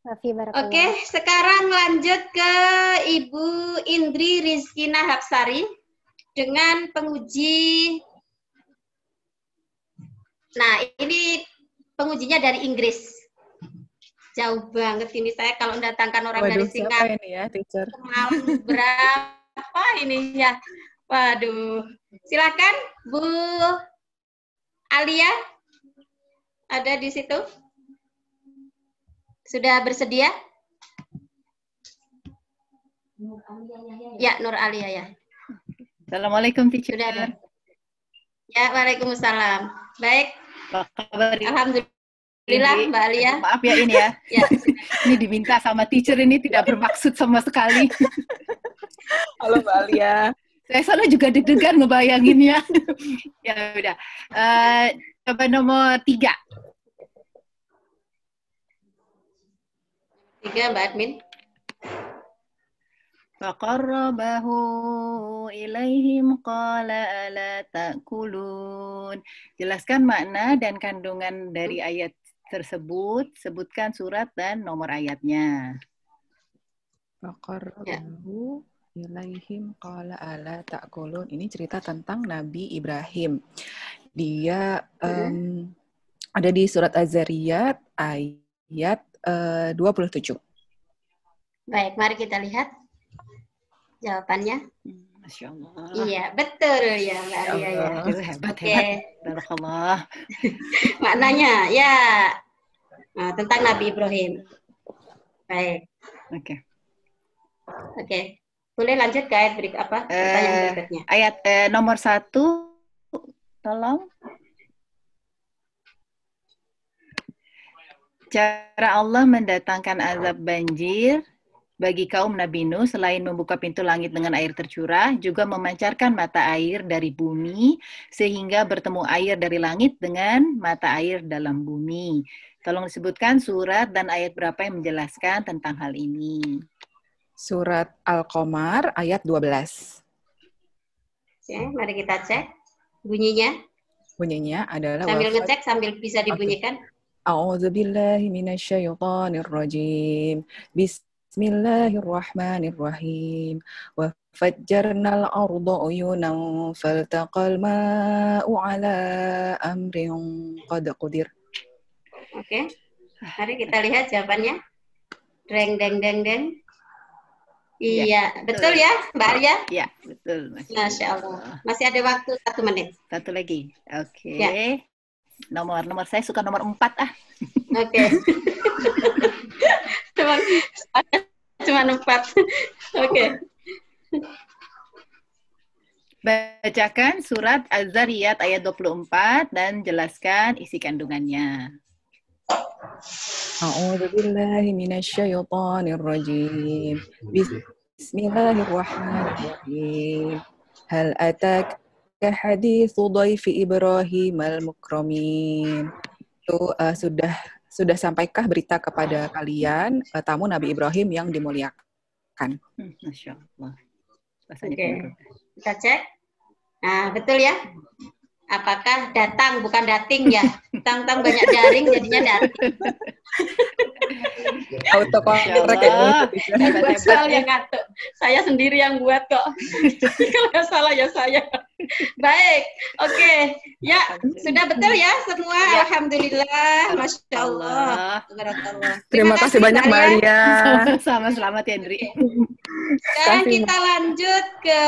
Mafi Oke, barakallah. sekarang lanjut ke Ibu Indri Rizkina Hapsari dengan penguji. Nah, ini pengujinya dari Inggris. Jauh banget ini saya kalau mendatangkan orang dari Singapura. Siapa ini ya, teacher? Malam berapa ini ya? Waduh. Silakan Bu Alia. Ada di situ? Sudah bersedia? Ya, Nur Alia ya. Assalamualaikum, teacher. Sudah ada. Ya, waalaikumsalam. Baik. Apa kabar? Alhamdulillah, Mbak Alia. Maaf ya ini ya. Ya. Ini diminta sama teacher, ini tidak bermaksud sama sekali. Halo Mbak Alia. Saya soalnya juga deg-degan ngebayanginnya. Ya udah. Coba nomor 3. 3, Mbak Admin. Faqarrabahu ilaihim qala ala ta'kulun. Jelaskan makna dan kandungan dari ayat tersebut, sebutkan surat dan nomor ayatnya. Faqarrabahu ilaihim qala ala ta'kulun. Ini cerita tentang Nabi Ibrahim. Dia ada di surat Az-Zariyat ayat 27. Baik, mari kita lihat jawabannya. Masya Allah. Iya, betul ya Mbak Alia ya. Hebat, Oke. hebat. Barakallah. Maknanya ya tentang Nabi Ibrahim. Baik. Oke. Oke. Boleh lanjut ke ayat pertanyaan berikutnya. Ayat nomor 1, tolong. Cara Allah mendatangkan azab banjir bagi kaum Nabi Nuh selain membuka pintu langit dengan air tercurah, juga memancarkan mata air dari bumi sehingga bertemu air dari langit dengan mata air dalam bumi. Tolong disebutkan surat dan ayat berapa yang menjelaskan tentang hal ini. Surat Al-Qamar ayat 12. Oke, mari kita cek bunyinya. Bunyinya adalah Sambil ngecek sambil bisa dibunyikan. A'udzubillahi minasyaitonirrajim. Bismillahirrahmanirrahim. Wa fajjarnal arda uyunan faltaqal ma'u ala amrin qad qudir. Oke. Mari kita lihat jawabannya. Deng deng deng deng. Iya, Ya, betul ya, Mbak Arya? Ya, betul. Masya Allah. Masih ada waktu 1 menit. Satu lagi. Oke. Ya. Nomor saya suka nomor 4 ah. Oke. Cuma 4. Oke. Bacakan surat Az-Zariyat ayat 24 dan jelaskan isi kandungannya. A'udzubillahi minasyaitonirrajim. Bismillahirrahmanirrahim. Hal ataka haditsu dhaifi Ibrahim al-mukramin. Itu sudah sampaikah berita kepada kalian tamu Nabi Ibrahim yang dimuliakan? Masya Allah. Rasanya Oke. baru. Kita cek. Nah, betul ya? Apakah datang bukan dating ya? Tang-tang banyak daring jadinya dating. Auto Masya korek Allah. itu. Buat Hebat-hebat soal ya. yang ngatur. Saya sendiri yang buat kok. Kalau nggak salah ya saya. Baik, oke. Ya, sudah betul ya semua. Ya. Alhamdulillah. Masya Allah. Tabarakallah. Terima kasih banyak Mbak Alia. Sama selamat ya, Indri. Sekarang kita lanjut ke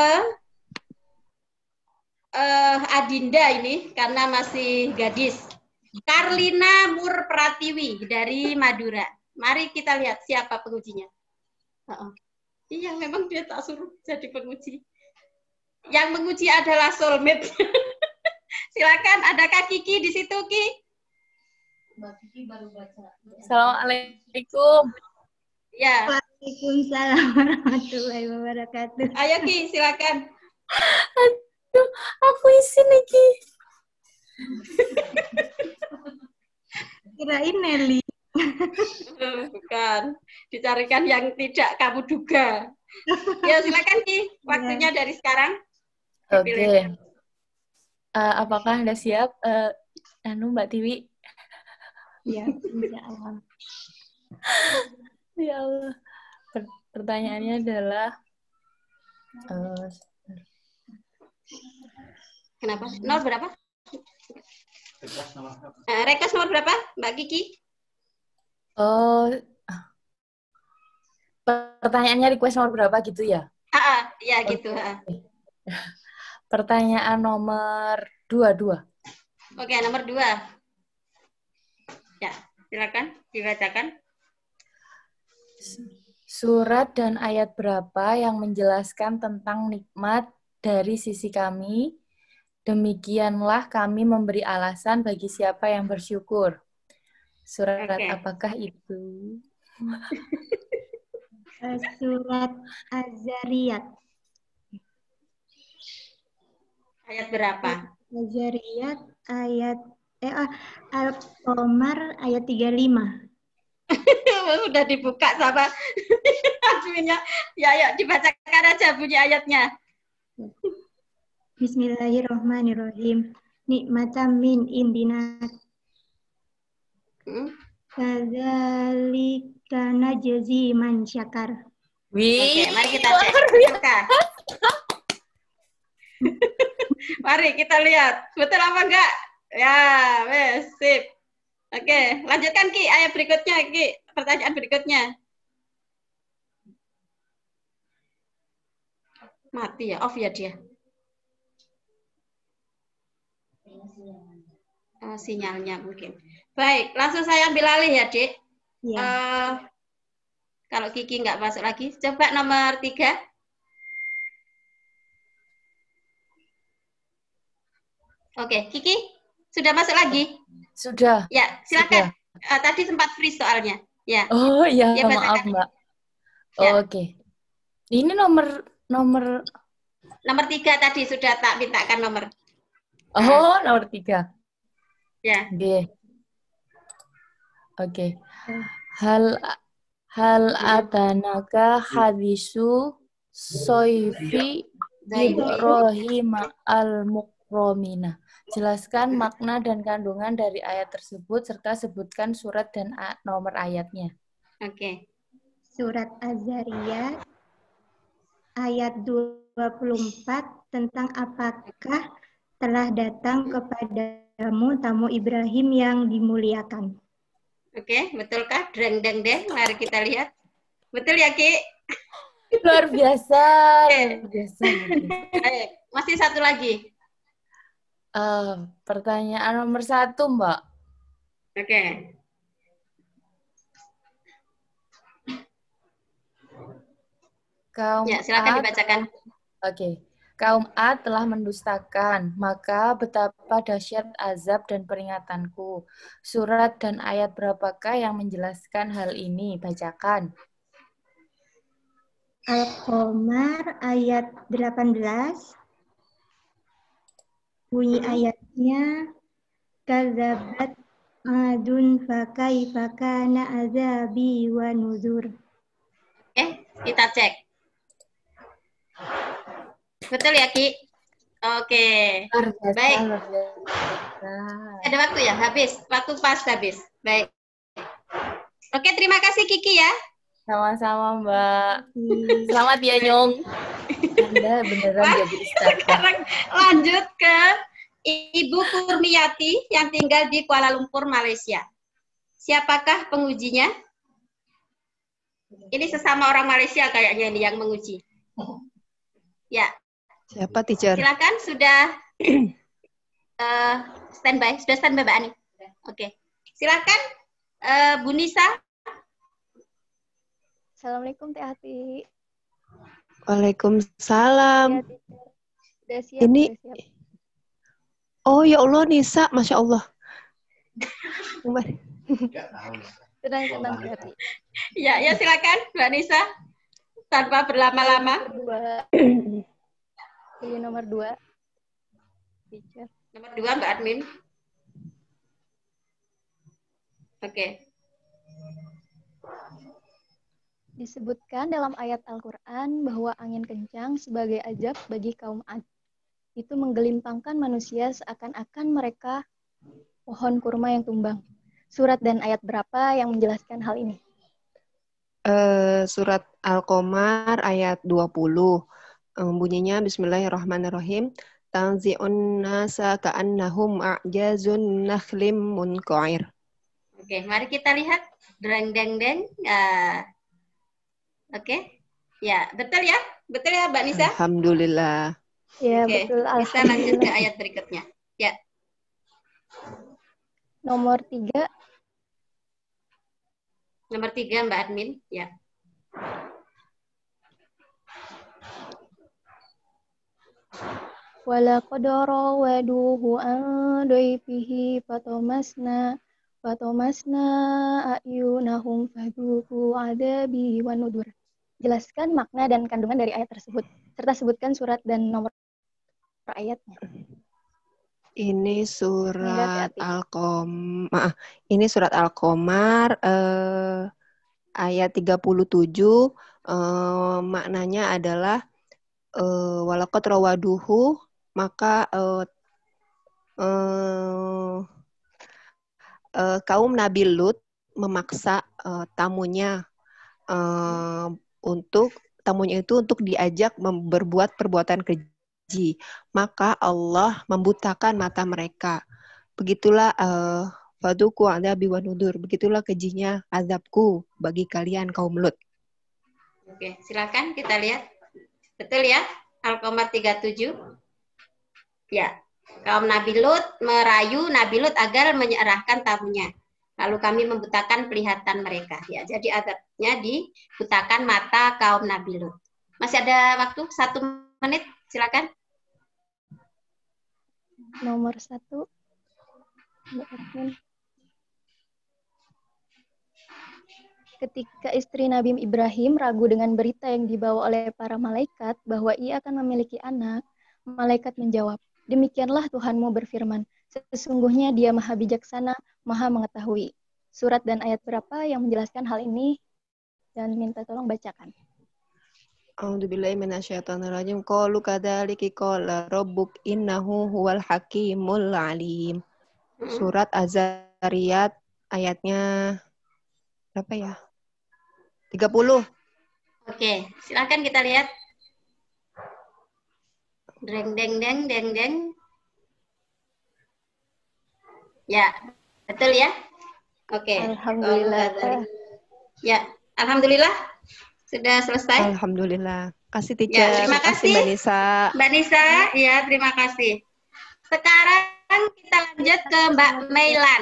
Adinda ini karena masih gadis. Karlina Murpratiwi dari Madura. Mari kita lihat siapa pengujinya. Iya, memang dia tak suruh jadi penguji. Yang menguji adalah soulmate. Silakan, adakah Kiki di situ, Ki? Mbak Kiki baru baca. Assalamualaikum. Ya. Waalaikumsalam warahmatullahi wabarakatuh. Ayo Ki, silakan. Aduh, aku isi nih, Ki. Kirain Nelly. Bukan. Dicarikan yang tidak kamu duga. Ya, silakan Ki. Waktunya dari sekarang. Oke. Apakah Anda siap? Mbak Tiwi? Ya, insya Allah. Ya Allah. Pertanyaannya adalah Kenapa? Nomor berapa? Request nomor berapa, Mbak Kiki? Pertanyaannya request nomor berapa gitu ya? Ya gitu. Pertanyaan nomor 22. Oke, nomor 2. Ya, silakan dibacakan. Surat dan ayat berapa yang menjelaskan tentang nikmat dari sisi kami? Demikianlah kami memberi alasan bagi siapa yang bersyukur. Surat apakah itu? Surat Az-Zariyat. Ayat berapa? Az-Zariyat ayat Al-Qamar ayat 35. Udah dibuka sama adminnya. Ya, yuk dibacakan aja bunyi ayatnya. Bismillahirrahmanirrahim. Nikmatan min indina. Kadzalika najzi man syakar. Oke, mari kita cek. Mari kita lihat. Betul apa enggak? Ya, wes, sip. Oke, lanjutkan Ki, ayat berikutnya Ki, pertanyaan berikutnya. Mati ya, off ya dia. Sinyalnya mungkin. Baik, langsung saya ambil alih ya, Dik. Ya. Kalau Kiki nggak masuk lagi, coba nomor 3. Oke, Kiki, sudah masuk lagi? Sudah. Ya, silakan. Tadi sempat freeze soalnya. Ya. Oh iya, Ya, maaf Mbak. Ya. Oke. Ini nomor 3 tadi sudah tak mintakan nomor. Oh, nomor 3. Ya. Oke. Hal atanaka hadisu soifi Ibrahim al-Mukromina. Jelaskan makna dan kandungan dari ayat tersebut serta sebutkan surat dan nomor ayatnya. Oke. Surat Az-Zariyat ayat 24 tentang apakah telah datang kepadamu tamu Ibrahim yang dimuliakan. Oke, betulkah? Dreng deng deng. Mari kita lihat. Betul ya, Ki? Luar biasa. Luar biasa. Masih satu lagi. Pertanyaan nomor 1, Mbak. Oke. Ya, silakan dibacakan. Oke. Kaum Ad telah mendustakan, maka betapa dahsyat azab dan peringatanku. Surat dan ayat berapakah yang menjelaskan hal ini? Bacakan. Al-Qamar ayat 18. Bunyi ayatnya, kadzabat adun fakaifa kana azabi wa nuzur. Kita cek. Betul ya, Ki? Oke. Baik. Ada waktu ya? Habis. Waktu pas habis. Baik. Oke, terima kasih Kiki ya. Sama-sama, Mbak. Selamat ya, Nyong. Anda beneran jadi ustazah. Sekarang lanjut ke Ibu Kurniati yang tinggal di Kuala Lumpur, Malaysia. Siapakah pengujinya? Ini sesama orang Malaysia kayaknya ini yang menguji. Ya. Siapa, teacher? Silakan, sudah standby. Sudah standby, Mbak Ani. Oke. Silakan, Bu Nisa. Assalamualaikum, Teh Ati. Waalaikumsalam. Udah siap, Ini, udah siap. oh ya Allah, Nisa, Masya Allah. Tenang, Teh Ati. Ya, silakan, Mbak Nisa. Tanpa berlama-lama. Pilih nomor 2. Teacher. Nomor 2, Mbak Admin. Oke. Disebutkan dalam ayat Al-Quran bahwa angin kencang sebagai azab bagi kaum Ad. Itu menggelimpangkan manusia seakan-akan mereka pohon kurma yang tumbang. Surat dan ayat berapa yang menjelaskan hal ini? Surat Al-Qamar ayat 20. Bunyinya Bismillahirrahmanirrahim. Tanzi'un nasa ka'annahum a'jazun nakhlim munqa'ir. Oke, mari kita lihat. Dreng deng deng. Oke. Ya, betul ya? Betul ya, Mbak Nisa? Alhamdulillah. Ya, Oke, betul. bisa lanjut ke Alhamdulillah. ayat berikutnya. Ya. Nomor 3. Nomor 3, Mbak Admin. Ya. Walaqad rawaduhu an dayfihi fatomasna a'yunahum fadhuku adabi wa nudur. Jelaskan makna dan kandungan dari ayat tersebut, serta sebutkan surat dan nomor ayatnya. Ini surat Hati-hati. Al-Qamar. Ini surat Al-Qamar ayat 37. Maknanya adalah walaqad rawaduhu, maka kaum Nabi Lut memaksa tamunya untuk diajak berbuat perbuatan keji, maka Allah membutakan mata mereka. Begitulah faduku adabi wa nudur. Begitulah kejinya azabku bagi kalian kaum Lut. Oke, silakan kita lihat. Betul ya? Al-Qamar 37. Ya. Kaum Nabi Lut merayu Nabi Lut agar menyerahkan tamunya. Lalu kami membutakan penglihatan mereka. Ya, jadi azabnya dibutakan mata kaum Nabi Lut. Masih ada waktu 1 menit, silakan. Nomor 1. Mbak Admin. Ketika istri Nabi Ibrahim ragu dengan berita yang dibawa oleh para malaikat bahwa ia akan memiliki anak, malaikat menjawab, "Demikianlah Tuhanmu berfirman, sesungguhnya Dia Maha Bijaksana, Maha Mengetahui." Surat dan ayat berapa yang menjelaskan hal ini? Dan minta tolong bacakan. A'udzubillahi minasyaitonirrajim. Qalu kadzalika qala rabbuk innahu huwal hakimul alim. Surat Az-Zariyat ayatnya berapa ya? 30. Oke, silakan kita lihat. Deng deng deng deng deng. Ya, betul ya? Oke. Alhamdulillah. Ya, alhamdulillah sudah selesai. Alhamdulillah. Kasih teacher. Ya, terima kasih Mbak Nisa. Mbak Nisa, ya terima kasih. Sekarang kita lanjut ke Mbak Meilan.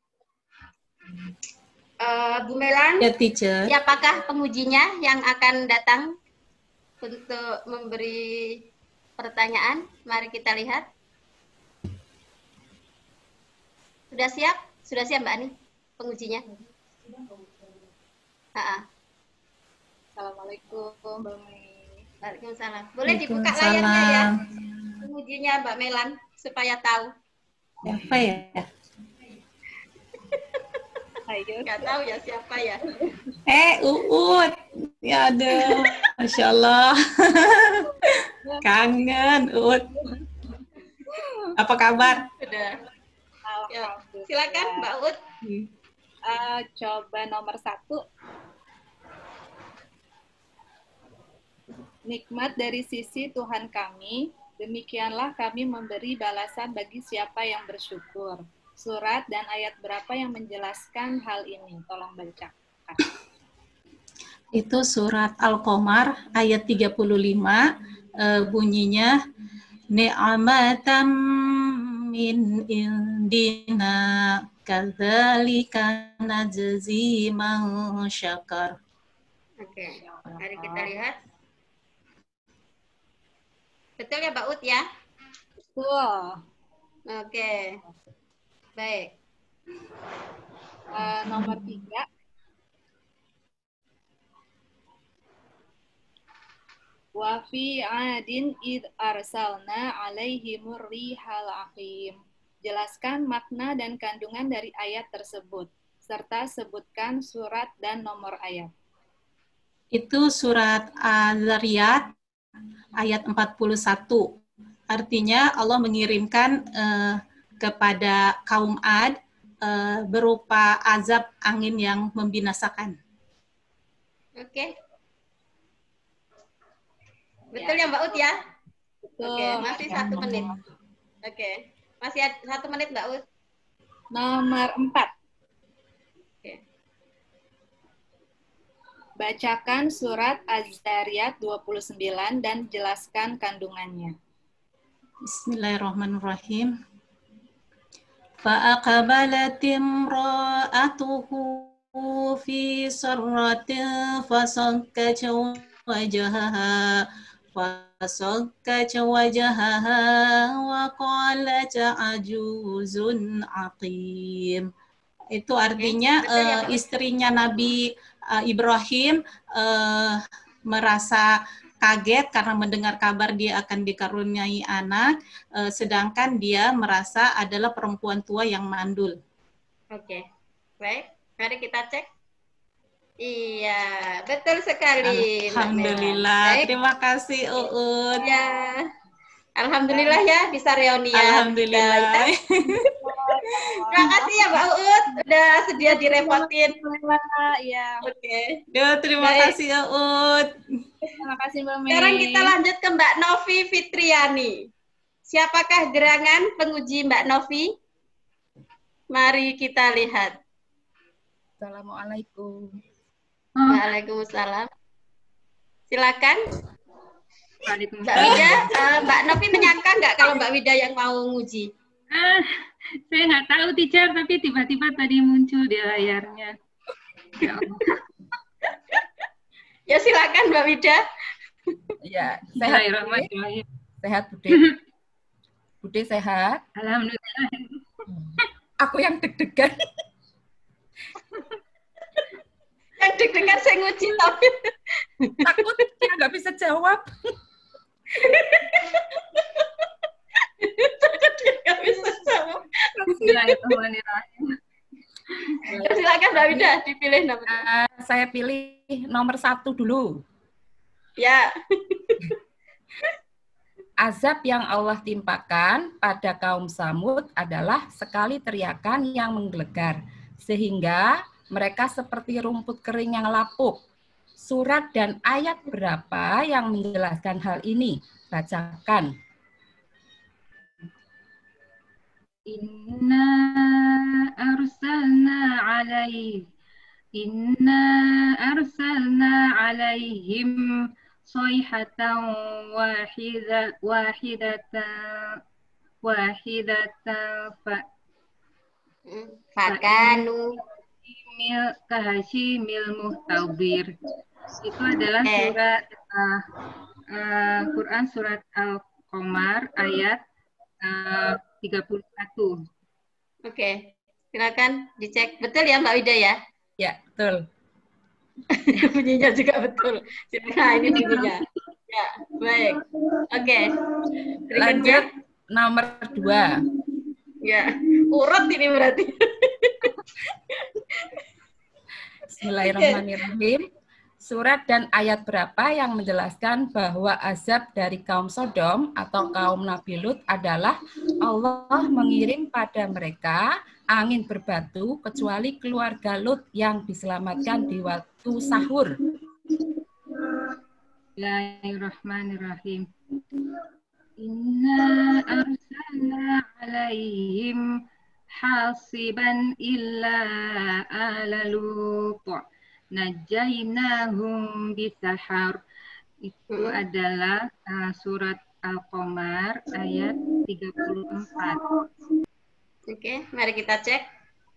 Bu Meilan, Ya, teacher. siapakah pengujinya yang akan datang untuk memberi pertanyaan? Mari kita lihat. Sudah siap? Sudah siap Mbak Ani pengujinya? Assalamualaikum Mbak Mei. Waalaikumsalam. Boleh dibuka layarnya ya? Waalaikumsalam. Pengujinya Mbak Meilan supaya tahu. Siapa ya? Ayo. Nggak tahu ya siapa ya. Uut. Ya ada. Masya Allah. Kangen, Uut. Apa kabar? Sudah. Ya, Alhamdulillah. silakan Mbak Ut. Coba nomor 1. Nikmat dari sisi Tuhan kami, demikianlah kami memberi balasan bagi siapa yang bersyukur. Surat dan ayat berapa yang menjelaskan hal ini? Tolong bacakan. Itu surat Al-Qamar ayat 35, bunyinya ni'amatan min indina kadzalika najzi man syakar. Oke, mari kita lihat. Betul ya Mbak Ut ya? Betul. Oke. Baik. Nomor 3. Wa fi 'adin id arsalna 'alaihimur rihal aqim. Jelaskan makna dan kandungan dari ayat tersebut, serta sebutkan surat dan nomor ayat. Itu surat Az-Zariyat ayat 41. Artinya Allah mengirimkan kepada kaum Ad berupa azab angin yang membinasakan. Oke. Betul ya Mbak Ut ya? Betul. Oke, masih 1 menit. Oke. Masih 1 menit Mbak Ut. Nomor 4. Oke. Bacakan surat Az-Zariyat 29 dan jelaskan kandungannya. Bismillahirrahmanirrahim. فأقبلت امرأته في سرة فصكت وجهها وقالت عجوز عقيم. Itu artinya istrinya Nabi Ibrahim merasa kaget karena mendengar kabar dia akan dikaruniai anak, sedangkan dia merasa adalah perempuan tua yang mandul. Oke, baik. Mari kita cek. Iya, betul sekali. Alhamdulillah. Terima kasih Uut. Ya, alhamdulillah ya bisa reunian. Alhamdulillah. Terima kasih ya Mbak Uut, udah sedia direpotin. Ya. Oke. Terima kasih Uut. Terima kasih Mbak Mei. Sekarang kita lanjut ke Mbak Novi Fitriani. Siapakah gerangan penguji Mbak Novi? Mari kita lihat. Assalamualaikum. Waalaikumsalam. Silakan. Waalaikumsalam. Mbak Wida, Mbak Novi menyangka nggak kalau Mbak Wida yang mau nguji? Saya nggak tahu teacher, tapi tiba-tiba tadi muncul di layarnya. Ya Allah. Ya silakan Mbak Wida. Ya, sehat. Sehat Bude. Bude sehat. Alhamdulillah. Aku yang deg-degan. Yang deg-degan saya nguji tapi takut dia nggak bisa jawab. Takut dia nggak bisa jawab. Bismillahirrahmanirrahim. Silakan Mbak Wida dipilih nomor. Saya pilih nomor 1 dulu. Ya. Azab yang Allah timpakan pada kaum Samud adalah sekali teriakan yang menggelegar, sehingga mereka seperti rumput kering yang lapuk. Surat dan ayat berapa yang menjelaskan hal ini? Bacakan. Inna arsalna alaihim sayhatan wahidatan Fakanu kahashimil muhtabir. Itu adalah surat Quran surat Al-Qamar ayat 31. Oke, silakan dicek. Betul ya Mbak Wida ya? Ya, betul. Bunyinya juga betul. Nah, ini bunyinya. Ya, baik. Oke. Lanjut nomor 2. Ya, urut ini berarti. Bismillahirrahmanirrahim. Surat dan ayat berapa yang menjelaskan bahwa azab dari kaum Sodom atau kaum Nabi Lut adalah Allah mengirim pada mereka angin berbatu kecuali keluarga Lut yang diselamatkan di waktu sahur. Bismillahirrahmanirrahim. Inna arsalna alaihim hasiban illa ala Lut. Najainahum bisahar. Itu adalah surat Al-Qamar ayat 34. Oke, mari kita cek.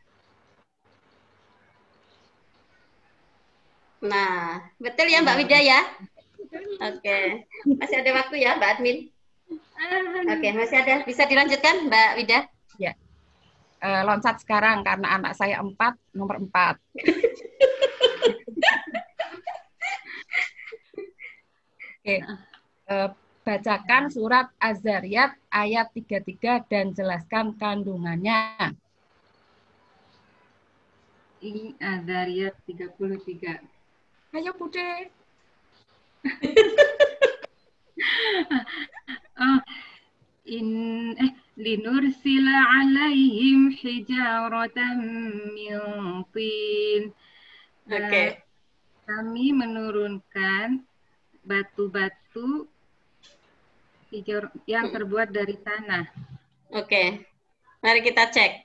Nah, betul ya Mbak Wida ya? Oke, masih ada waktu ya Mbak Admin? Oke, masih ada. Bisa dilanjutkan Mbak Wida? Ya. Loncat sekarang karena anak saya 4, nomor 4. Oke. Bacakan surat Az-Zariyat ayat 33 dan jelaskan kandungannya. Ini Az-Zariyat 33. Ayo Bude. Linursila alaihim hijaratan min tin. Oke. kami menurunkan batu-batu yang terbuat dari tanah. Oke, mari kita cek.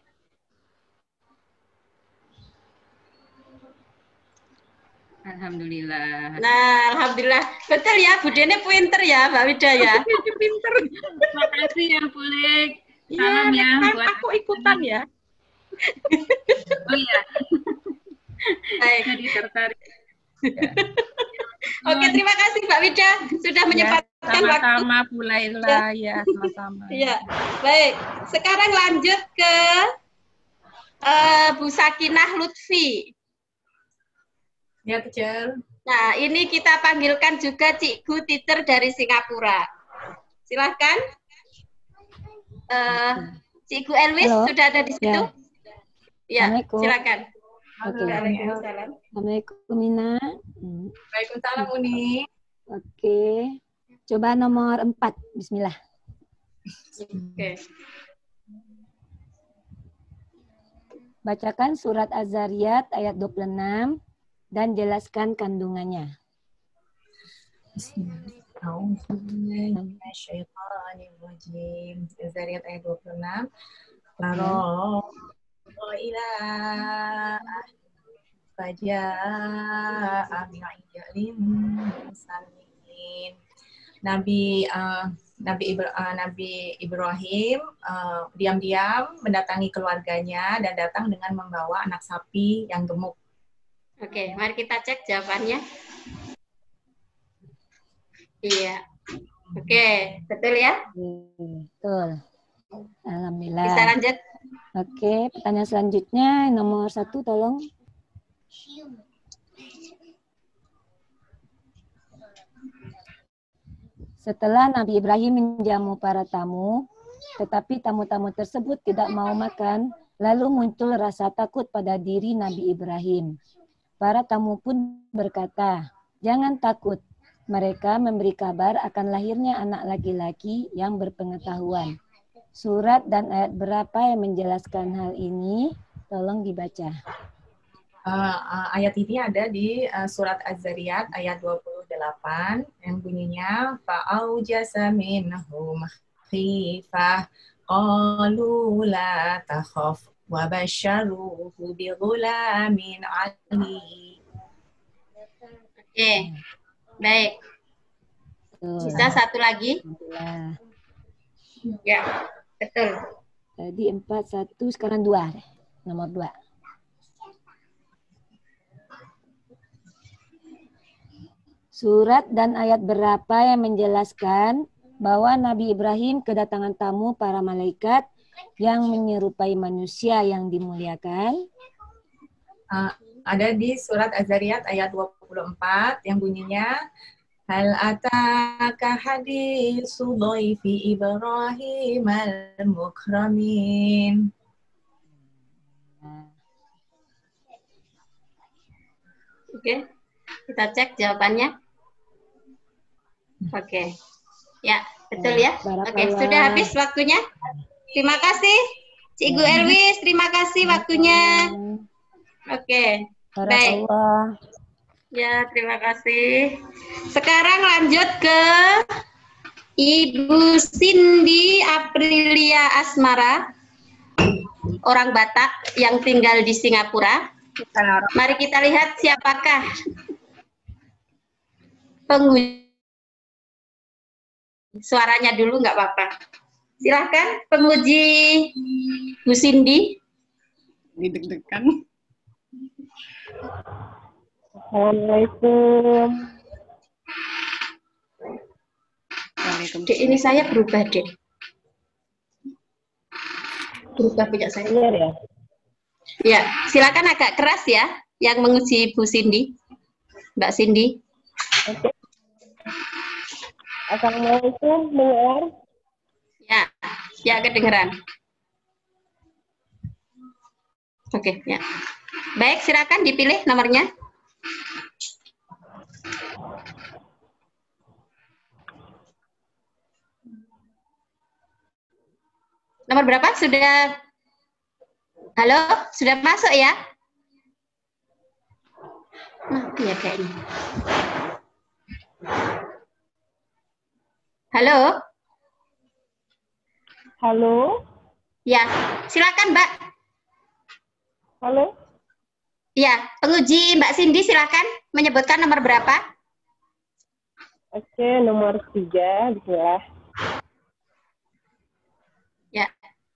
Alhamdulillah. Nah, alhamdulillah. Betul ya, Bu Dene pinter ya, Mbak Wida ya. Pinter. Terima kasih ya, Pulik. Iya, Salam ya buat aku ikutan ya. Oh iya. Baik. Jadi tertarik. Oke, terima kasih Mbak Wida sudah menyempatkan waktu. Sama-sama Bu Laila ya, sama-sama. Iya, baik. Sekarang lanjut ke Bu Sakinah Lutfi. Ya, kecil. Nah, ini kita panggilkan juga Cikgu Teacher dari Singapura. Silahkan. Cikgu Elwis sudah ada di situ? Ya, silakan. Oke. Waalaikumsalam. Assalamualaikum Mina. Waalaikumsalam Uni. Oke. Coba nomor 4. Bismillah. Oke. Bacakan surat Az-Zariyat ayat 26 dan jelaskan kandungannya. Bismillahirrahmanirrahim. Az-Zariyat ayat 26. Taro ilah faja'a bi'ajalin samin. Nabi Ibrahim diam-diam mendatangi keluarganya dan datang dengan membawa anak sapi yang gemuk. Oke, mari kita cek jawabannya. Iya. Oke, betul ya? Betul. Alhamdulillah. Bisa lanjut. Oke, pertanyaan selanjutnya nomor 1 tolong. Setelah Nabi Ibrahim menjamu para tamu, tetapi tamu-tamu tersebut tidak mau makan, lalu muncul rasa takut pada diri Nabi Ibrahim. Para tamu pun berkata, "Jangan takut." Mereka memberi kabar akan lahirnya anak laki-laki yang berpengetahuan. Surat dan ayat berapa yang menjelaskan hal ini? Tolong dibaca. Ayat ini ada di surat Az-Zariyat ayat 28 yang bunyinya fa'aujasa minhum khifah qalu la takhaf wa basyaruhu bi ghulamin alim. Oke. Baik. Bisa satu lagi? Ya, betul. Tadi 4, 1, sekarang 2. Nomor 2. Surat dan ayat berapa yang menjelaskan bahwa Nabi Ibrahim kedatangan tamu para malaikat yang menyerupai manusia yang dimuliakan? Ada di surat Az-Zariyat ayat 24 yang bunyinya hal ataka hadisu dhaifi Ibrahim al-mukramin. Oke, kita cek jawabannya. Oke, ya betul ya. Oke, sudah habis waktunya. Terima kasih, Cikgu Elwis. Terima kasih waktunya. Oke, baik. Ya, terima kasih. Sekarang lanjut ke Ibu Cindy Aprilia Asmara, orang Batak yang tinggal di Singapura. Mari kita lihat siapakah penguji. Suaranya dulu nggak apa-apa. Silahkan penguji Bu Cindy. Deg-degan. Assalamualaikum. Dek, ini saya berubah, Dek. Berubah punya saya. Benar ya? Ya, silakan agak keras ya yang menguji Bu Cindy. Mbak Cindy. Oke. Assalamualaikum, dengar? Ya, ya kedengeran. Oke, ya. Baik, silakan dipilih nomornya. Nomor berapa? Sudah? Halo, sudah masuk ya? Nah, mati ya kayaknya. Halo? Halo? Ya, silakan Mbak. Halo? Ya, penguji Mbak Cindy silakan menyebutkan nomor berapa? Oke, nomor 3, bismillah. Ya.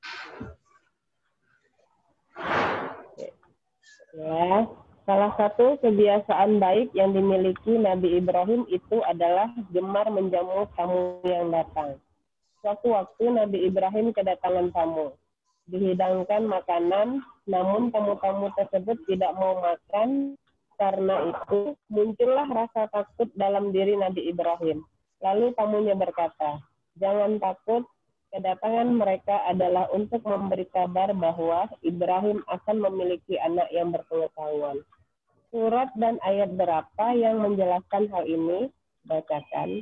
Ya, salah satu kebiasaan baik yang dimiliki Nabi Ibrahim itu adalah gemar menjamu tamu yang datang. Suatu waktu Nabi Ibrahim kedatangan tamu. Dihidangkan makanan, namun tamu-tamu tersebut tidak mau makan. Karena itu, muncullah rasa takut dalam diri Nabi Ibrahim. Lalu tamunya berkata, "Jangan takut, kedatangan mereka adalah untuk memberi kabar bahwa Ibrahim akan memiliki anak yang berpengetahuan." Surat dan ayat berapa yang menjelaskan hal ini? Bacakan.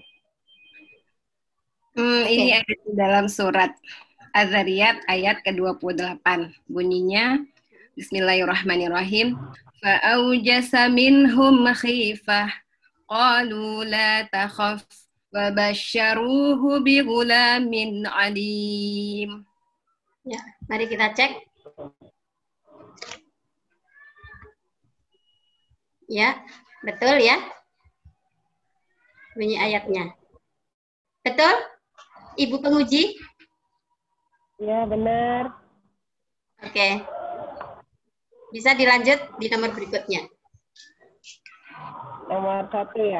Ini ada di dalam surat Az-Zariyat ayat ke-28. Bunyinya, Bismillahirrahmanirrahim. Fa'aujasa minhum khifah, qalu la takhaf, wa basyaruhu bi ghulamin alim. Ya, mari kita cek. Ya, betul ya. Bunyi ayatnya. Betul? Ibu penguji? Ya, benar. Oke. Bisa dilanjut di nomor berikutnya. Nomor 1 ya.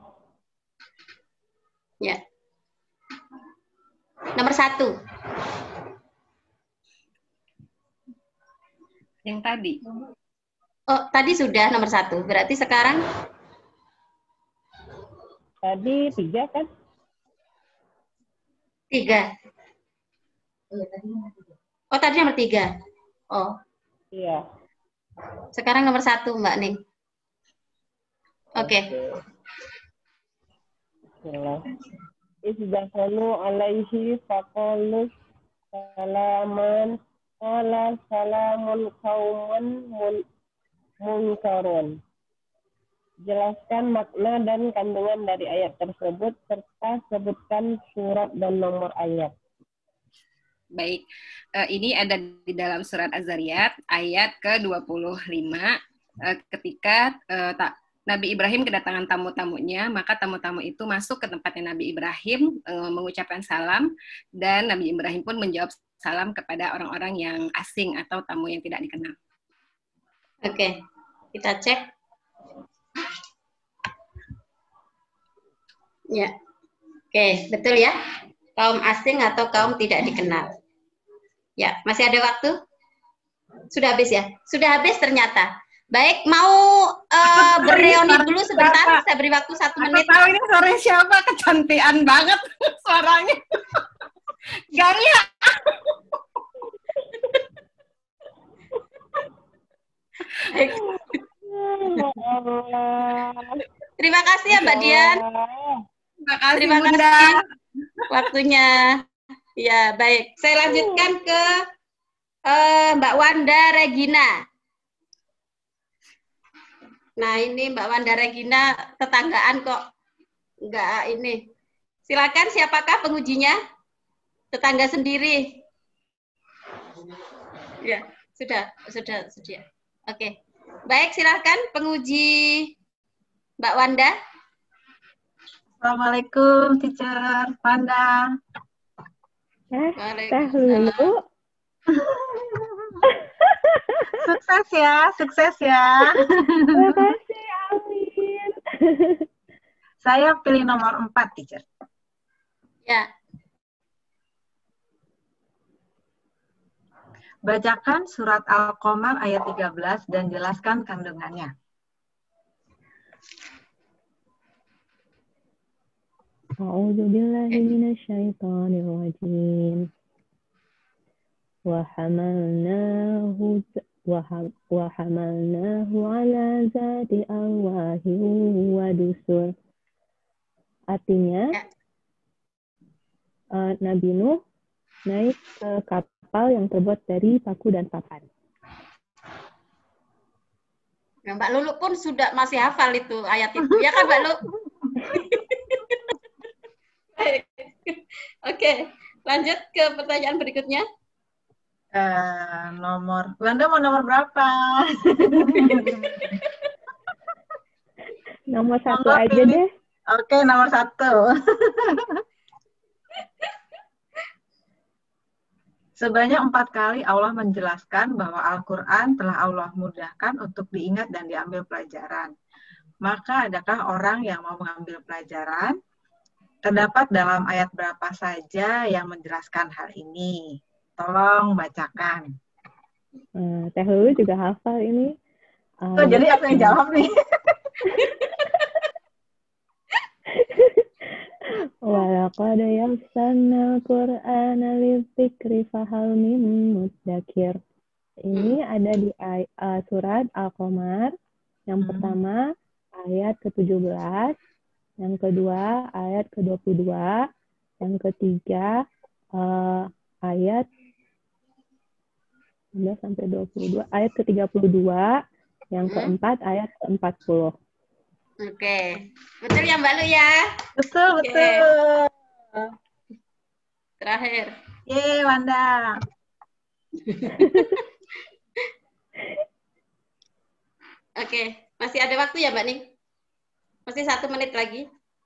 Ya. Nomor 1. Yang tadi. Oh, tadi sudah nomor 1. Berarti sekarang? Tadi 3 kan? 3. Oh, tadi nomor 3. Oh. Iya. Sekarang nomor 1, Mbak Ning. Oke. Isdahulu alaihi faqalu salaman qala salamun qaumun munkarun. Jelaskan makna dan kandungan dari ayat tersebut serta sebutkan surat dan nomor ayat. Baik, ini ada di dalam surat Az-Zariyat ayat ke-25 ketika Nabi Ibrahim kedatangan tamu-tamunya, maka tamu-tamu itu masuk ke tempatnya Nabi Ibrahim mengucapkan salam dan Nabi Ibrahim pun menjawab salam kepada orang-orang yang asing atau tamu yang tidak dikenal. Oke, kita cek. Ya, oke, betul ya. Kaum asing atau kaum tidak dikenal. Ya, masih ada waktu? Sudah habis ya? Sudah habis ternyata. Baik, mau bereuni dulu sebentar. Saya beri waktu 1 menit. Aku tahu ini suara siapa, kecantian banget suaranya. Gaya. Terima kasih ya Mbak Dian. Terima kasih Bunda. Waktunya. Ya, baik. Saya lanjutkan ke Mbak Wanda Regina. Nah, ini Mbak Wanda Regina tetanggaan kok. Enggak ini. Silakan, siapakah pengujinya? Tetangga sendiri. Ya, sudah. Oke. Baik, silakan penguji Mbak Wanda. Assalamualaikum, Teacher Wanda. Waalaikumsalam. Sukses ya. Terima kasih, amin. Saya pilih nomor 4, Teacher. Ya. Bacakan surat Al-Qamar ayat 13 dan jelaskan kandungannya. A'udzu billahi minasyaitonir rajim. Wa hamalnahu ala zati alwahi wa dusur. Artinya, Nabi Nuh naik ke kapal yang terbuat dari paku dan papan. Nah, Mbak Lulu pun sudah masih hafal itu ayat itu, ya kan Mbak Lulu? Oke, lanjut ke pertanyaan berikutnya. Nomor, Wanda mau nomor berapa? Nomor 1 Monggo aja pilih. deh. Oke, nomor 1. Sebanyak 4 kali Allah menjelaskan bahwa Al-Quran telah Allah mudahkan untuk diingat dan diambil pelajaran. Maka adakah orang yang mau mengambil pelajaran? Terdapat dalam ayat berapa saja yang menjelaskan hal ini? Tolong bacakan. Teh Lulu juga hafal ini. Oh, jadi aku yang jawab nih. Walaqad yassarnal Qur'ana lidzikri fahal min mudzakir. Ini ada di surat Al-Qamar. Yang pertama ayat ke-17, yang kedua ayat ke-22, yang ketiga ayat 19 sampai 22, ayat ke-32, yang keempat ayat ke-40. Oke, betul ya Mbak Lu ya? Betul, Oke. betul. Terakhir. Yeay, Wanda. Oke, masih ada waktu ya Mbak Ning? Masih 1 menit lagi.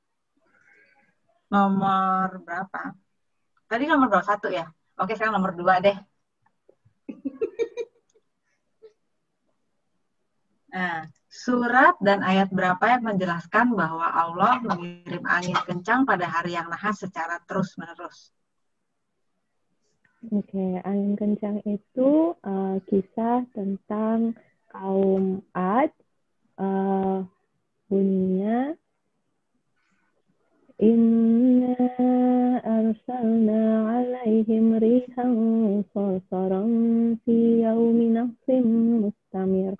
Nomor berapa? Tadi nomor berapa? 1 ya? Oke, sekarang nomor 2 deh. Nah, surat dan ayat berapa yang menjelaskan bahwa Allah mengirim angin kencang pada hari yang nahas secara terus-menerus? Oke, angin kencang itu kisah tentang kaum Ad. Bunyinya Inna arsalna alaihim rihan sarsaran fi yaumin nahsin mustamir.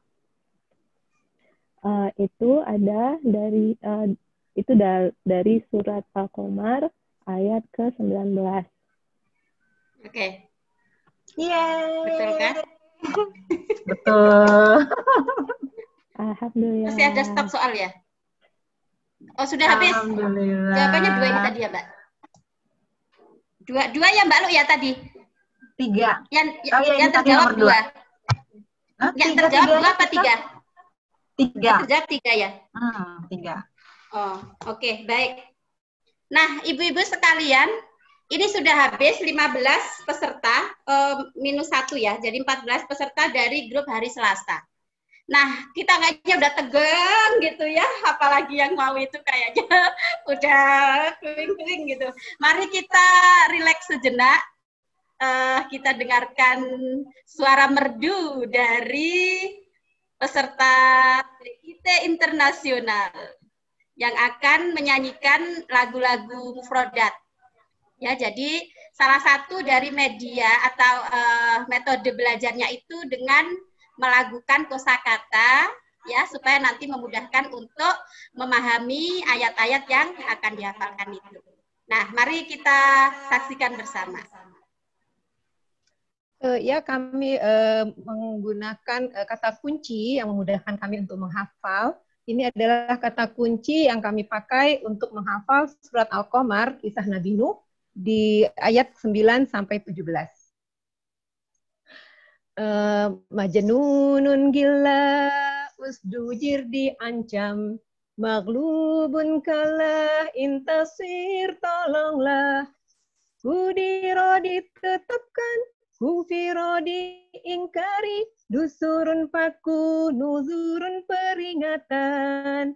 Itu ada dari dari surat Al-Qamar ayat ke-19. Oke. Yeay. Betul kan? Betul. Alhamdulillah. Masih ada stok soal ya? Oh, sudah habis? Alhamdulillah. Jawabannya 2 ini tadi ya, Mbak? 2 ya Mbak Lu ya tadi? 3. Yang terjawab 2. Yang terjawab 2 apa 3? 3. Yang terjawab 3 ya? 3. Oh, oke, baik. Nah, ibu-ibu sekalian, ini sudah habis 15 peserta, minus 1 ya, jadi 14 peserta dari grup hari Selasa. Nah, kita kayaknya udah tegang gitu ya, apalagi yang mau itu kayaknya udah kering-kering gitu. Mari kita rileks sejenak, kita dengarkan suara merdu dari peserta TKT Internasional yang akan menyanyikan lagu-lagu mufrodat. Ya, jadi salah satu dari media atau metode belajarnya itu dengan melakukan kosakata ya supaya nanti memudahkan untuk memahami ayat-ayat yang akan dihafalkan itu. Nah, mari kita saksikan bersama. Ya, kami menggunakan kata kunci yang memudahkan kami untuk menghafal. Ini adalah kata kunci yang kami pakai untuk menghafal surat Al-Qamar, kisah Nabi Nuh, di ayat 9 sampai 17. Majnunun gila, usdujir diancam, maghlubun kalah, intasir tolonglah, kudiro ditetapkan, kufiro diingkari, dusurun paku, nuzurun peringatan.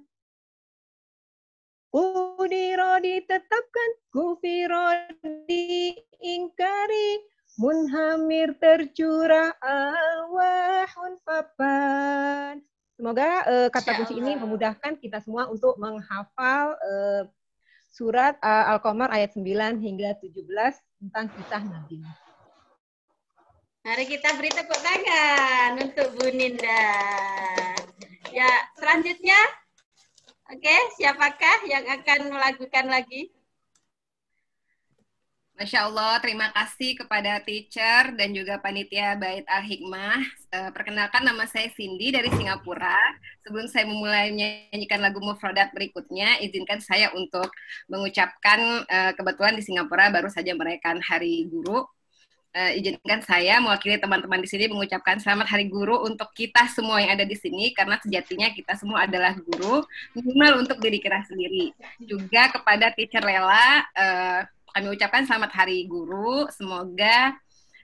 Kudiro ditetapkan, kufiro diingkari, munhamir tercurah, alwahun papan. Semoga kata kunci ini memudahkan kita semua untuk menghafal surat Al-Qamar ayat 9 hingga 17 tentang kisah Nabi. Mari kita beri tepuk tangan untuk Bu Ninda. Ya, selanjutnya, oke, siapakah yang akan melakukan lagi? Masya Allah, terima kasih kepada teacher dan juga panitia Bait Al-Hikmah. Perkenalkan, nama saya Cindy dari Singapura. Sebelum saya memulai menyanyikan lagu Mufrodat berikutnya, izinkan saya untuk mengucapkan, kebetulan di Singapura baru saja merayakan Hari Guru. Izinkan saya mewakili teman-teman di sini mengucapkan selamat Hari Guru untuk kita semua yang ada di sini, karena sejatinya kita semua adalah guru, minimal untuk diri kita sendiri. Juga kepada teacher Lela, kami ucapkan selamat Hari Guru. Semoga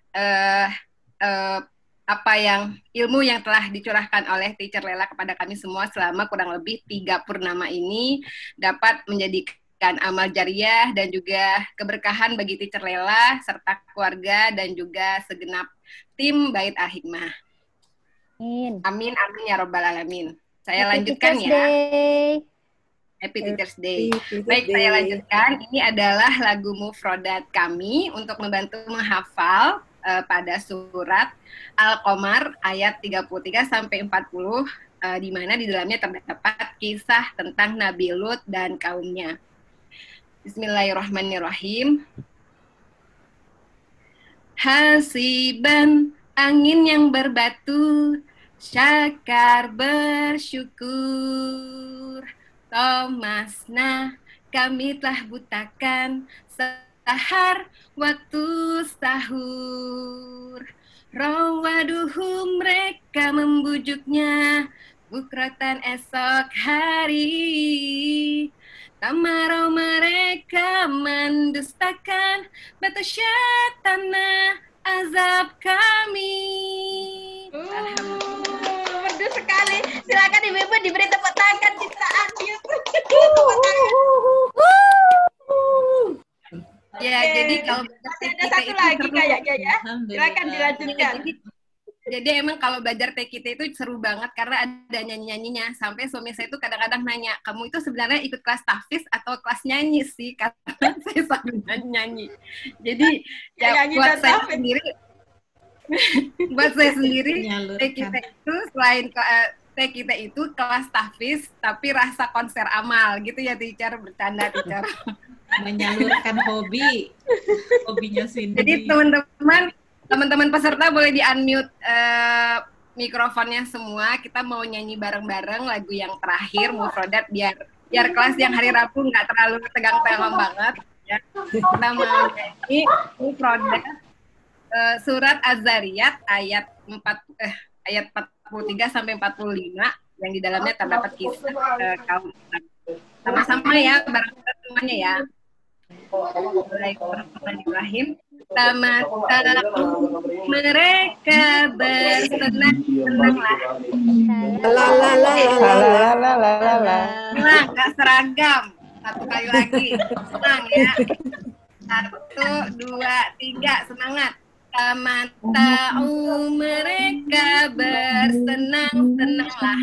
ilmu yang telah dicurahkan oleh teacher Lela kepada kami semua selama kurang lebih 3 purnama ini dapat menjadikan amal jariah dan juga keberkahan bagi teacher Lela serta keluarga dan juga segenap tim Bait Al-Hikmah. Amin, amin ya robbal alamin. Saya lanjutkan ya. Happy Teachers Day. Baik, saya lanjutkan. Ini adalah lagu Mufrodat kami untuk membantu menghafal pada surat Al-Qamar ayat 33 sampai 40, di mana di dalamnya terdapat kisah tentang Nabi Lut dan kaumnya. Bismillahirrahmanirrahim. Hasiban, angin yang berbatu, syakar bersyukur. Tomasna, kami telah butakan sahar waktu sahur. Rawaduhu, mereka membujuknya bukratan esok hari. Tamarau, mereka mendustakan batasyatana azab kami. Alhamdulillah. Merdu sekali. Silakan ibu-ibu diberi tepuk tangan ciptaan. Ya, jadi kalau masih ada satu lagi kayaknya ya. Silakan dilanjutkan. Jadi emang kalau belajar TKT itu seru banget karena ada nyanyi-nyanyinya. Sampai suami saya itu kadang-kadang nanya, kamu itu sebenarnya ikut kelas tahfiz atau kelas nyanyi sih? Karena saya sambil nyanyi. Jadi ya buat saya sendiri, TKT itu selain TKT itu kelas tahfiz tapi rasa konser amal gitu ya, teacher, bercanda teacher. Menyalurkan hobinya Cindy. Jadi teman-teman peserta boleh di-unmute mikrofonnya semua. Kita mau nyanyi bareng-bareng lagu yang terakhir, Mufrodat, biar kelas yang hari Rabu nggak terlalu tegang-tegang banget. Ya. Kita mau nyanyi Mufrodat surat Az-Zariyat ayat 43 sampai 45 yang di dalamnya terdapat kisah kaum. Sama-sama ya, bareng-bareng semuanya ya. Bismillahirrahmanirrahim. Tamata'u, mereka bersenang-senanglah. Senang, gak seragam. Satu kali lagi. Senang ya. 1, 2, 3, semangat. Tamata'u, mereka bersenang-senanglah.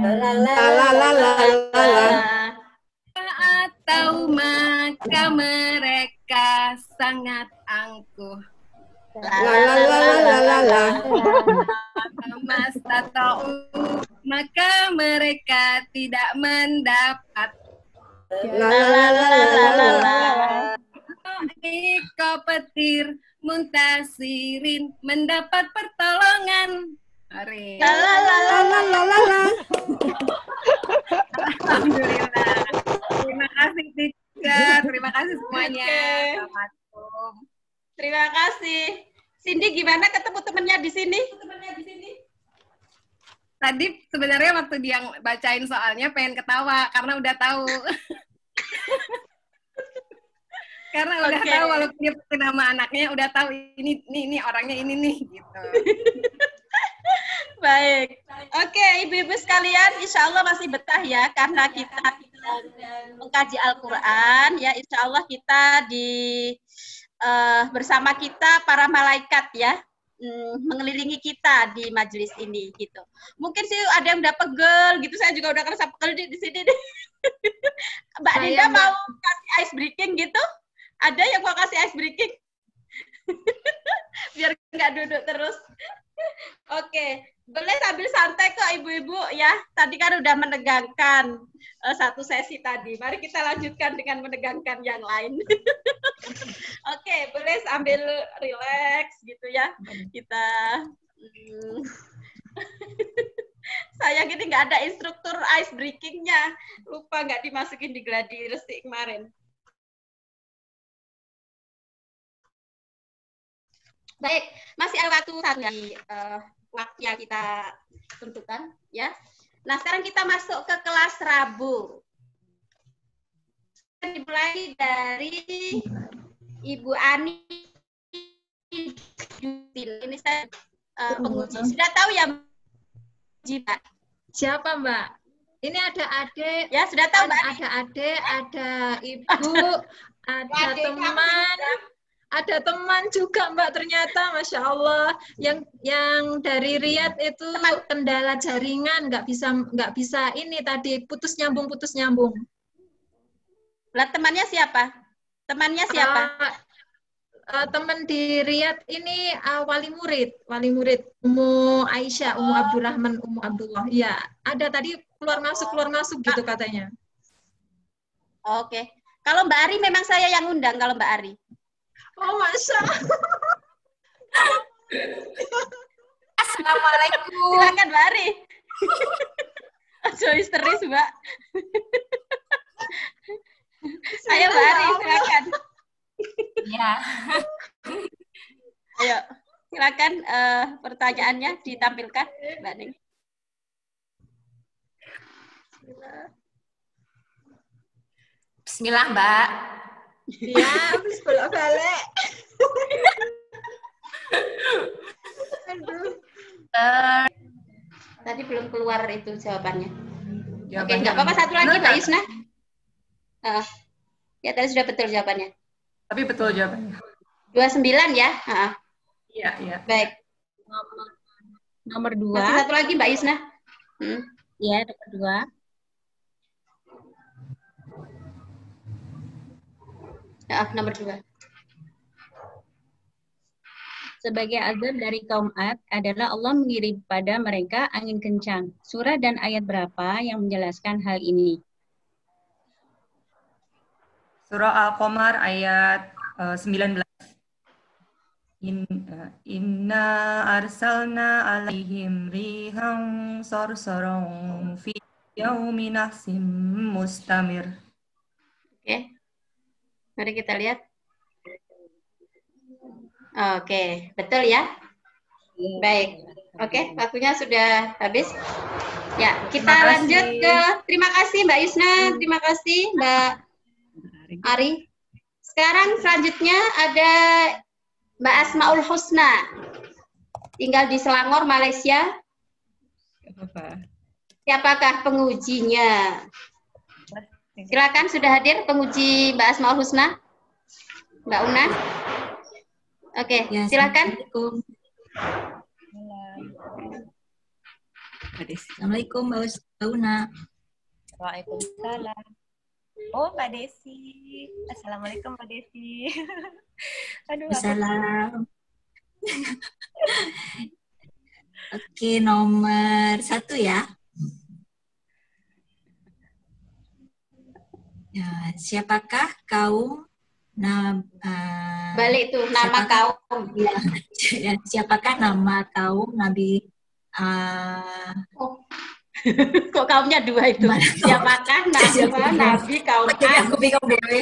Atau maka mereka sangat angkuh. Maka mereka tidak mendapat. Iko petir muntasirin mendapat pertolongan. Alhamdulillah. Terima kasih teacher, terima kasih semuanya. Assalamualaikum. Terima kasih. Cindy gimana ketemu temennya di sini? Tadi sebenarnya waktu dia bacain soalnya pengen ketawa karena udah tahu. Karena udah tahu walaupun dia pakai nama anaknya udah tahu ini orangnya ini nih gitu. Baik. Oke, ibu-ibu sekalian, insya Allah masih betah ya karena kita mengkaji Al-Quran ya. Insya Allah kita bersama kita para malaikat ya, mengelilingi kita di majelis ini gitu. Mungkin sih ada yang udah pegel gitu, saya juga udah kerasa pegel di sini nih. Mbak Dinda mau kasih ice breaking gitu? Ada yang mau kasih ice breaking? Biar nggak duduk terus. Oke, boleh sambil santai kok ibu-ibu ya. Tadi kan udah menegangkan satu sesi tadi. Mari kita lanjutkan dengan menegangkan yang lain. Oke, boleh sambil relax gitu ya. Kita sayang ini nggak ada instruktur ice breaking-nya. Lupa nggak dimasukin di gladi resik kemarin. Baik, masih ada waktu satu dari waktu yang kita tentukan ya. Nah, sekarang kita masuk ke kelas Rabu. Dimulai dari Ibu Ani. Ini saya penguji. Sudah tahu ya, Mbak? Siapa, Mbak? Ini ada adik. Ya, sudah tahu, Mbak. Ada adik, ada ibu, ada teman. Ada teman juga, Mbak, ternyata, Masya Allah. Yang dari Riyadh itu kendala jaringan, nggak bisa ini tadi, putus nyambung. Lah, temannya siapa? Temannya siapa? Teman di Riyadh ini wali murid, Ummu Aisyah, Ummu Abdurrahman, Ummu Abdullah. Ya, ada tadi keluar masuk gitu katanya. Oke. Kalau Mbak Ari memang saya yang undang kalau Mbak Ari. Oh, Masya Allah. Assalamualaikum. Silakan Mbak Ari. So histeris, Mbak. Ayo Mbak Ari, silakan. Ya. Ayo, silakan pertanyaannya ditampilkan, Mbak Ning. Bismillah, Mbak. Ya, habis bolak-balik. Tadi belum keluar itu jawabannya. Oke, nggak apa-apa, satu lagi Mbak Yusna. Ya, tadi sudah betul jawabannya. Tapi betul jawabannya. 29 ya? Iya, iya. Baik. Nomor 2. Masih satu lagi Mbak Yusna. Ya, nomor 2. Nomor 2. Sebagai azab dari kaum Ad adalah Allah mengirim pada mereka angin kencang. Surah dan ayat berapa yang menjelaskan hal ini? Surah Al-Qamar ayat 19. Inna arsalna alaihim rihan sarsaran fi yaumin nahsim mustamir. Oke. Mari kita lihat. Oke, betul ya? Baik. Oke, waktunya sudah habis. Ya, kita lanjut ke terima kasih Mbak Yusna, terima kasih Mbak Ari. Sekarang selanjutnya ada Mbak Asmaul Husna. Tinggal di Selangor, Malaysia. Siapakah pengujinya? Silakan, sudah hadir penguji Mbak Asmaul Husna? Mbak Una? Oke, ya, silakan. Assalamualaikum Mbak Una. Waalaikumsalam. Oh, Mbak Desi. Assalamualaikum Mbak Desi. Aduh. Assalam. Oke, nomor 1 ya. Ya, siapakah kaum balik tuh nama kaum ya, siapakah nama kaum Nabi kok kaumnya 2 itu siapakah nama Nabi kaum aku bingung deh.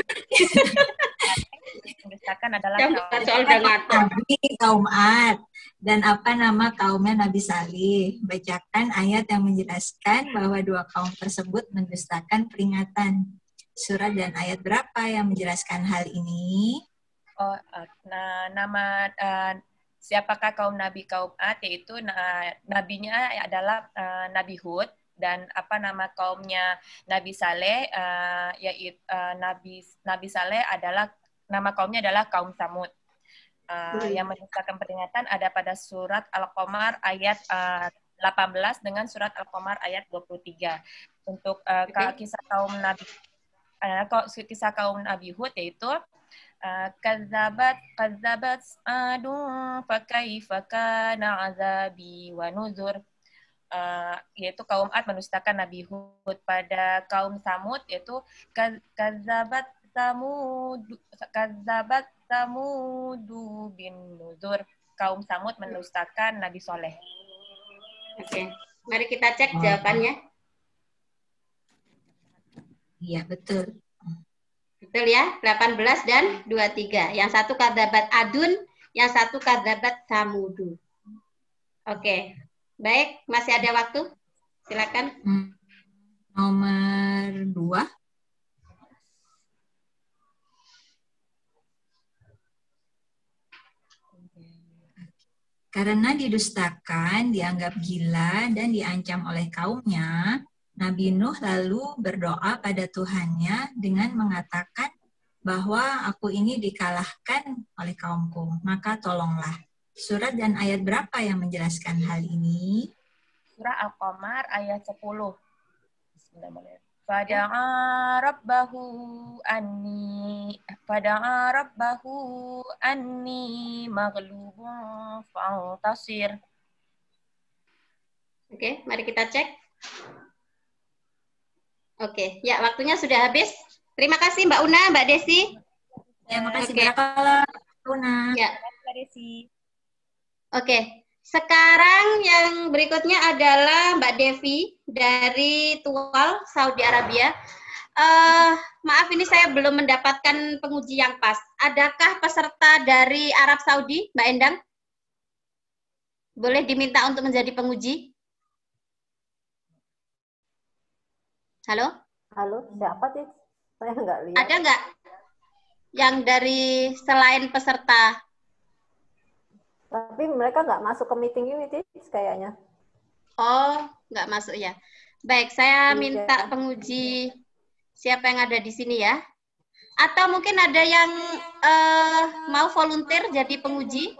Adalah Nabi kaum Ad dan apa nama kaumnya Nabi Salih. Bacakan ayat yang menjelaskan bahwa 2 kaum tersebut mendustakan peringatan. Surat dan ayat berapa yang menjelaskan hal ini? Nama siapakah kaum Nabi kaum Ad, yaitu nabinya adalah Nabi Hud, dan apa nama kaumnya Nabi Saleh, yaitu Nabi Saleh adalah nama kaumnya adalah kaum Samud. Yang mendustakan peringatan ada pada surat Al-Qamar ayat 18 dengan surat Al-Qamar ayat 23. Untuk kisah kaum Nabi kisah kaum Nabi Hud yaitu kadzabat adun fakaifa kana azabi wa nuzur, yaitu kaum Ad mendustakan Nabi Hud. Pada kaum Samud yaitu kadzabat Samudu bin Nuzur. Kaum Samud mendustakan Nabi Soleh. Oke, mari kita cek jawabannya. Iya, betul. Betul ya, 18 dan 23. Yang satu kadzabat Adun, yang satu kadzabat Samudu. Oke, baik, masih ada waktu? Silakan. Nomor 2. Karena didustakan, dianggap gila, dan diancam oleh kaumnya, Nabi Nuh lalu berdoa pada Tuhannya dengan mengatakan bahwa aku ini dikalahkan oleh kaumku, maka tolonglah. Surat dan ayat berapa yang menjelaskan hal ini? Surah Al-Qamar ayat 10. Bismillahirrahmanirrahim. Fada'a rabbahu anni maghlubun fantasir. Oke, mari kita cek. Oke, ya waktunya sudah habis. Terima kasih Mbak Una, Mbak Desi. Ya, makasih Mbak Una. Ya. Mbak Desi. Oke, sekarang yang berikutnya adalah Mbak Devi dari Tual, Saudi Arabia. Maaf, ini saya belum mendapatkan penguji yang pas. Adakah peserta dari Arab Saudi, Mbak Endang? Boleh diminta untuk menjadi penguji? Halo? Halo, siapa sih? Saya nggak lihat. Ada nggak yang dari selain peserta? Tapi mereka nggak masuk ke meeting ini, kayaknya. Oh, nggak masuk ya. Baik, saya minta penguji siapa yang ada di sini ya. Atau mungkin ada yang mau volunteer jadi penguji?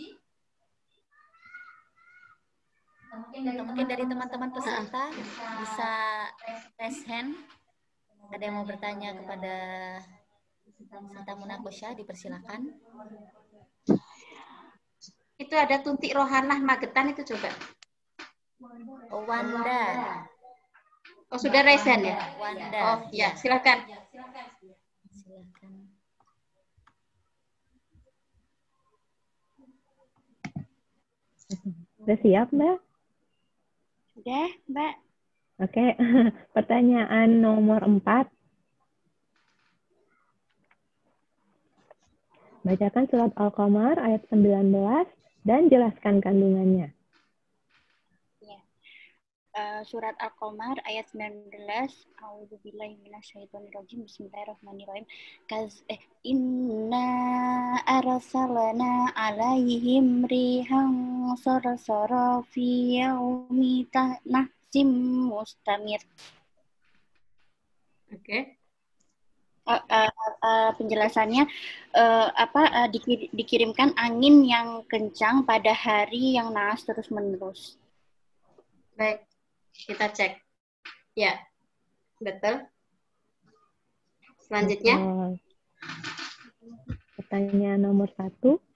Mungkin dari teman-teman peserta bisa raise hand. Ada yang mau bertanya kepada Santa Munakosha, dipersilakan. Itu ada Tunti Rohanah Magetan itu coba. Oh, Wanda. Oh, sudah raise hand ya? Wanda. Oh, ya, silakan. Silakan. Sudah siap, Mbak? Sudah, Mbak. Oke, pertanyaan nomor 4. Bacakan surat Al-Qamar ayat 19 dan jelaskan kandungannya. Ya. Surat Al-Qamar ayat 19. A'udzubillahi minasyaitonirrajim. Bismillahirrahmanirrahim. Inna arsalna alaihim rihan sarsara fi yaumi nahsim mustamir. Oke. Penjelasannya dikirimkan angin yang kencang pada hari yang naas terus-menerus. Baik, kita cek. Ya, betul. Selanjutnya. Pertanyaan nomor 1.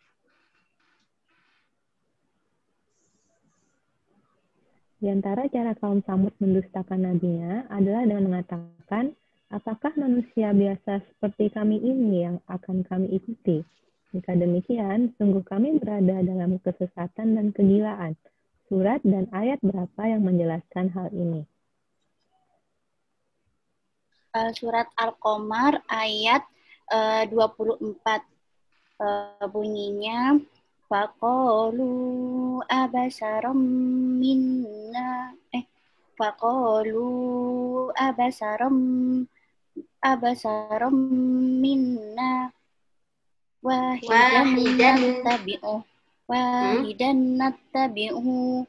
Di antara cara kaum Samud mendustakan nabinya adalah dengan mengatakan, apakah manusia biasa seperti kami ini yang akan kami ikuti? Jika demikian, sungguh kami berada dalam kesesatan dan kegilaan. Surat dan ayat berapa yang menjelaskan hal ini? Surat Al-Qamar ayat 24. Bunyinya, Faqalu abasaram minna Faqalu abasaram minna wahidan nattabi'uhu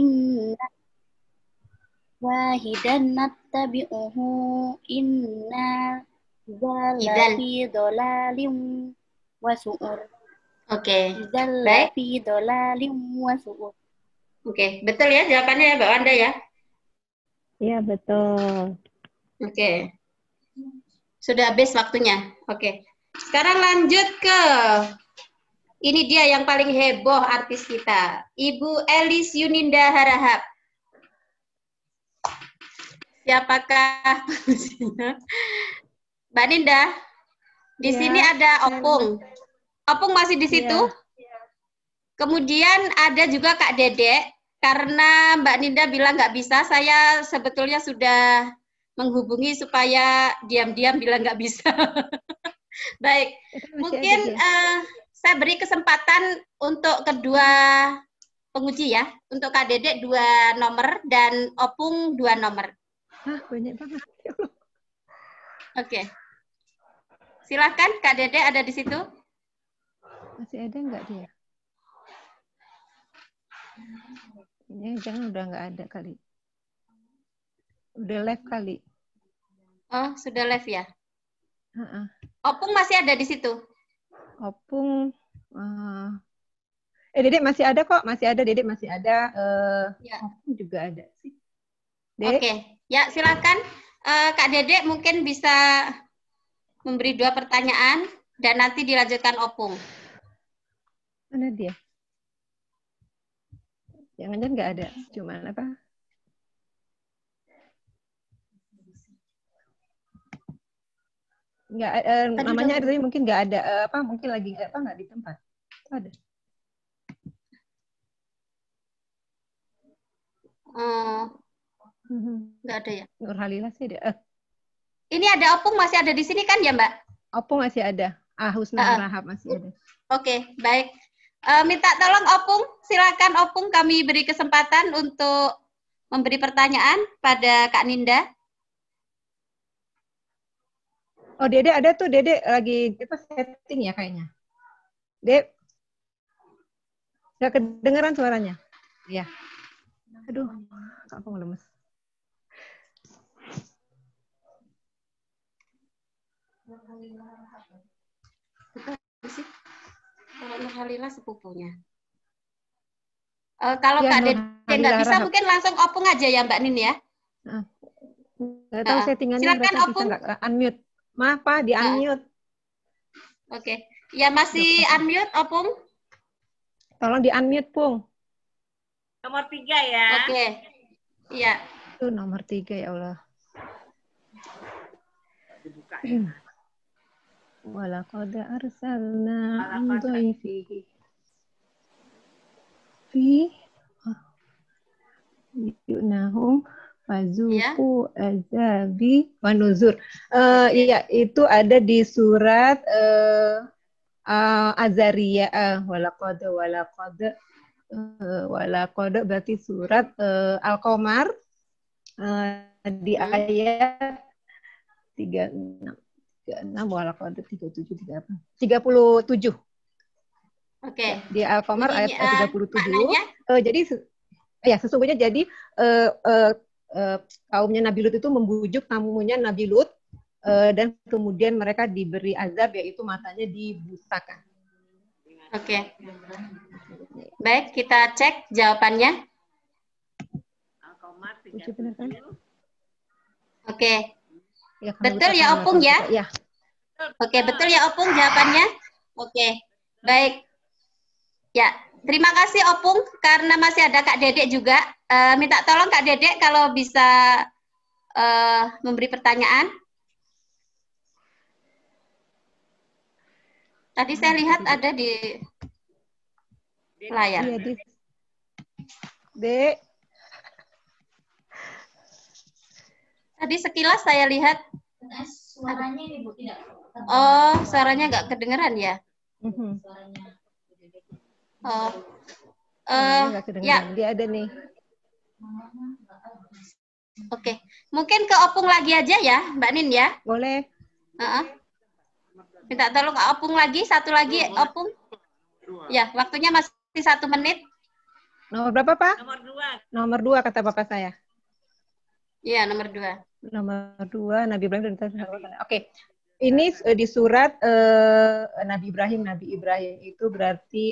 inna fi dhalalim wa su'ur. Oke. Baik. Fi dhalalim wa su'ur. Oke, betul ya jawabannya ya Mbak Wanda ya? Iya, betul. Oke. Sudah habis waktunya. Oke. Sekarang lanjut ke ini dia yang paling heboh artis kita. Ibu Elis Yuninda Harahap. Siapakah pengujinya? Mbak Ninda, Di Ya, sini ada Opung. Opung masih di situ? Ya. Kemudian ada juga Kak Dedek. Karena Mbak Ninda bilang nggak bisa, saya sebetulnya sudah menghubungi supaya diam-diam bilang nggak bisa. Baik, mungkin saya beri kesempatan untuk kedua penguji ya. Untuk Kak Dedek 2 nomor dan Opung 2 nomor. Hah, banyak banget. Ya Allah. Oke. Silakan Kak Dedek ada di situ. Masih ada nggak dia? Ini jangan udah nggak ada kali. Udah live kali. Oh, sudah live ya? Heeh. Opung masih ada di situ? Opung, Dedek masih ada kok, masih ada, Dedek masih ada. Ya. Opung juga ada sih. Oke, ya silakan Kak Dedek mungkin bisa memberi 2 pertanyaan dan nanti dilanjutkan Opung. Mana dia? Jangan-jangan nggak ada, cuman apa? Nggak, namanya ada tapi mungkin nggak ada, apa? Mungkin lagi nggak di tempat. Ada. Nggak ada ya? Nur Halila sih ada. Ini ada Opung masih ada di sini kan ya Mbak? Opung masih ada. Husna Rahab masih ada. Oke, baik. Minta tolong Opung, silakan Opung kami beri kesempatan untuk memberi pertanyaan pada Kak Ninda. Oh, Dede ada tuh, Dede lagi kita setting ya kayaknya. Dek, nggak kedengeran suaranya? Iya. Aduh, aku lemes. Kalau Nur Halila sepupunya. Kalau Ya, Kak Nur Dede nggak Halila bisa, Rahab. mungkin langsung Opung aja ya Mbak Nin ya. Nggak tahu settingannya Silakan mereka bisa Opung. nggak unmute. Maaf Pak, di unmute. Oke, ya masih unmute Opung. Tolong di unmute, Pung. Nomor 3 ya. Oke, iya. Itu nomor 3 ya Allah. Dibuka. Walaqad arsalna an dhaifihi fi yunahum fazuqu azabi wa nuzur. Iya, itu ada di surat Azariyah. Walaqad berarti surat Al-Qamar di ayat 36 walaqad 37. Oke. Di Al-Qamar ayat 37. Jadi ya sesungguhnya jadi kaumnya Nabi Lut itu membujuk tamunya Nabi Lut dan kemudian mereka diberi azab yaitu matanya dibustakan. Oke. Baik, kita cek jawabannya. Oke. Ya, betul ya Opung ya? Ya. Oke, betul ya Opung jawabannya? Oke, baik. Ya, terima kasih Opung karena masih ada Kak Dedek juga. Minta tolong Kak Dedek kalau bisa memberi pertanyaan. Tadi saya lihat ada di layar. Iya, Dek. Tadi sekilas saya lihat. Suaranya ini Bu tidak. Oh, suaranya nggak kedengeran ya? Oh, Nggak ya. kedengeran. Dia ada nih. Oke, mungkin ke Opung lagi aja ya, Mbak Nin ya? Boleh. Minta tolong Opung lagi, satu lagi Opung. Ya, waktunya masih 1 menit. Nomor berapa, Pak? Nomor 2. Nomor 2 kata Bapak saya. Iya, nomor 2. Nomor 2 Nabi Ibrahim dan Oke. Ini di surat Nabi Ibrahim itu berarti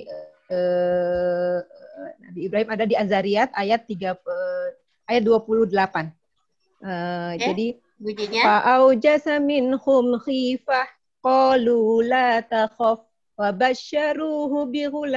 Nabi Ibrahim ada di Azariyat ayat 28. Jadi bunyinya fa'aujasa minhum khifah qalu la takhaf wa basyaruhu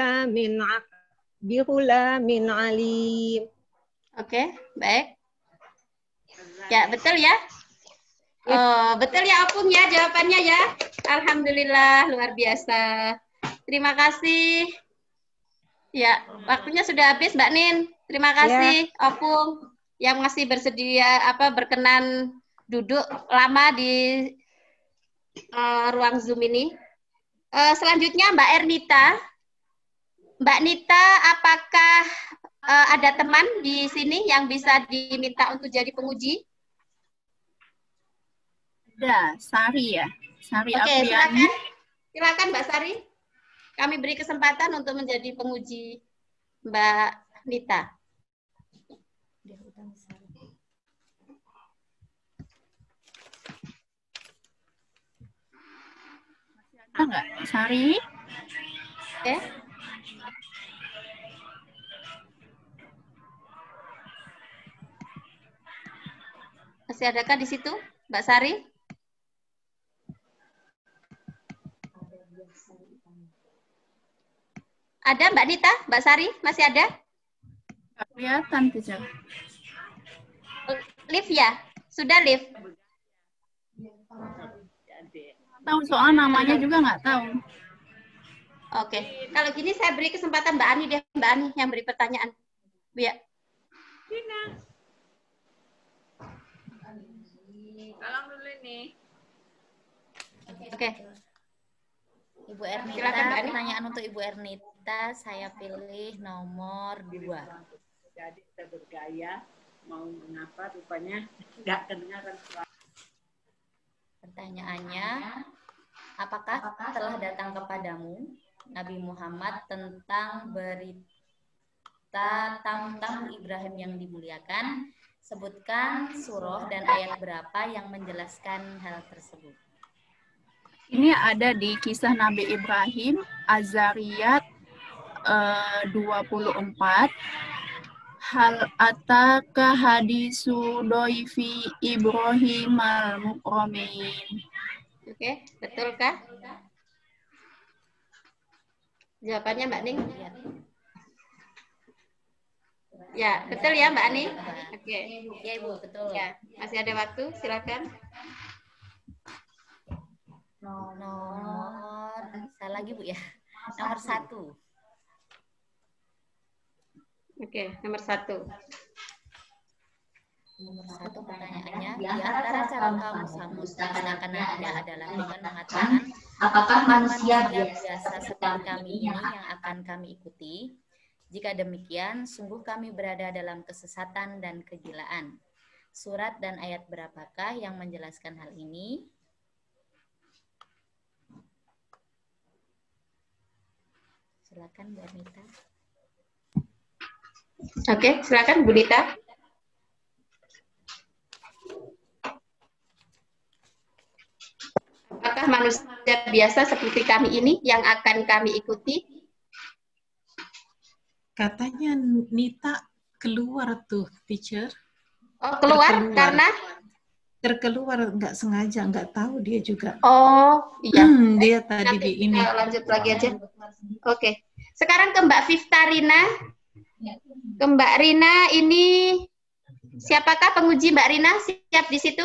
bighulamin alim. Oke, baik. Ya, betul ya? Oh, betul ya Opung ya jawabannya ya. Alhamdulillah, luar biasa. Terima kasih. Ya, waktunya sudah habis, Mbak Nin. Terima kasih, Opung, yang masih bersedia berkenan duduk lama di ruang Zoom ini. Selanjutnya Mbak Ernita. Mbak Nita, apakah ada teman di sini yang bisa diminta untuk jadi penguji? Ada, Sari ya. Sari Oke, Apriani. silakan Mbak Sari. Kami beri kesempatan untuk menjadi penguji Mbak Nita. Ada nggak, Sari? Oke. Masih adakah di situ, Mbak Sari? Ada Mbak Nita, Mbak Sari, masih ada? Nggak kelihatan, teacher. Live ya? Sudah live? Tahu soal namanya juga nggak tahu. Oke, kalau gini saya beri kesempatan Mbak Ani deh, Mbak Ani yang beri pertanyaan. Ya. Tolong dulu nih. Oke. Ibu Ernita, Silakan, Mbak Ani. pertanyaan untuk Ibu Ernita, saya pilih nomor 2. Jadi kita bergaya, mau mengapa rupanya nggak kedengaran suara. Pertanyaannya, apakah telah datang kepadamu Nabi Muhammad tentang berita tentang Ibrahim yang dimuliakan? Sebutkan surah dan ayat berapa yang menjelaskan hal tersebut. Ini ada di kisah Nabi Ibrahim, Az-Zariyat 24. Hal ataka hadisu doifi Ibrahim al-mukramin. Oke, betulkah? Jawabannya Mbak Ning? Ya, betul ya Mbak Ani? Oke. Ya Ibu, betul. Ya, masih ada waktu, silakan. Nomor, salah lagi Bu ya. Nomor 1. Oke, nomor 1. Nomor 1 pertanyaannya, di antara cara kaum Samud menggunakan nabinya adalah dengan mengatakan, apakah manusia biasa seperti kami ini yang akan kami ikuti? Jika demikian, sungguh kami berada dalam kesesatan dan kegilaan. Surat dan ayat berapakah yang menjelaskan hal ini? Silakan Bu Ernita. Oke, silakan Bu Nita. Apakah manusia biasa seperti kami ini yang akan kami ikuti? Katanya Nita keluar tuh, teacher. Oh, keluar karena? Terkeluar, nggak sengaja, nggak tahu dia juga. Oh, iya. Dia tadi Nanti di ini. kita lanjut lagi aja. Oke. Sekarang ke Mbak Fiftarina. Ke Mbak Rina ini, siapakah penguji Mbak Rina? Siap di situ?